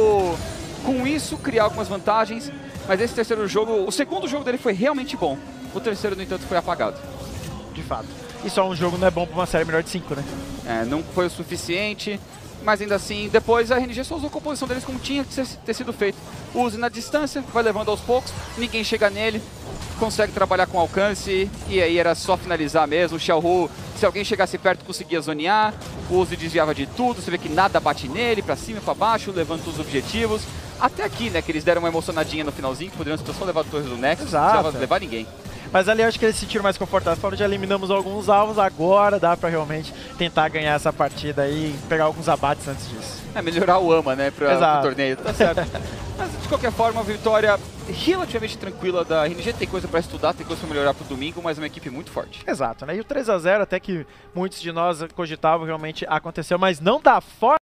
com isso, criar algumas vantagens. Mas esse terceiro jogo, o segundo jogo dele foi realmente bom. O terceiro, no entanto, foi apagado. De fato. E só um jogo não é bom para uma série melhor de 5, né? Não foi o suficiente. Mas ainda assim, depois a RNG só usou a composição deles como tinha que ter sido feito. Use na distância, vai levando aos poucos, ninguém chega nele, consegue trabalhar com alcance, e aí era só finalizar mesmo. O Xiaohu, se alguém chegasse perto, conseguia zonear, o Uzi desviava de tudo, você vê que nada bate nele, pra cima e pra baixo, levando todos os objetivos. Até aqui, né, que eles deram uma emocionadinha no finalzinho, que poderiam só levar a torre do Nexus, não precisava levar ninguém. Mas ali eu acho que eles se sentiram mais confortáveis. Falaram, já eliminamos alguns alvos, agora dá pra realmente tentar ganhar essa partida aí e pegar alguns abates antes disso. Melhorar o AMA, né, pro torneio, tá certo. Mas de qualquer forma, uma vitória relativamente tranquila da RNG. Tem coisa pra estudar, tem coisa pra melhorar pro domingo, mas é uma equipe muito forte. Exato, né? E o 3-0, até que muitos de nós cogitavam, realmente aconteceu, mas não da forma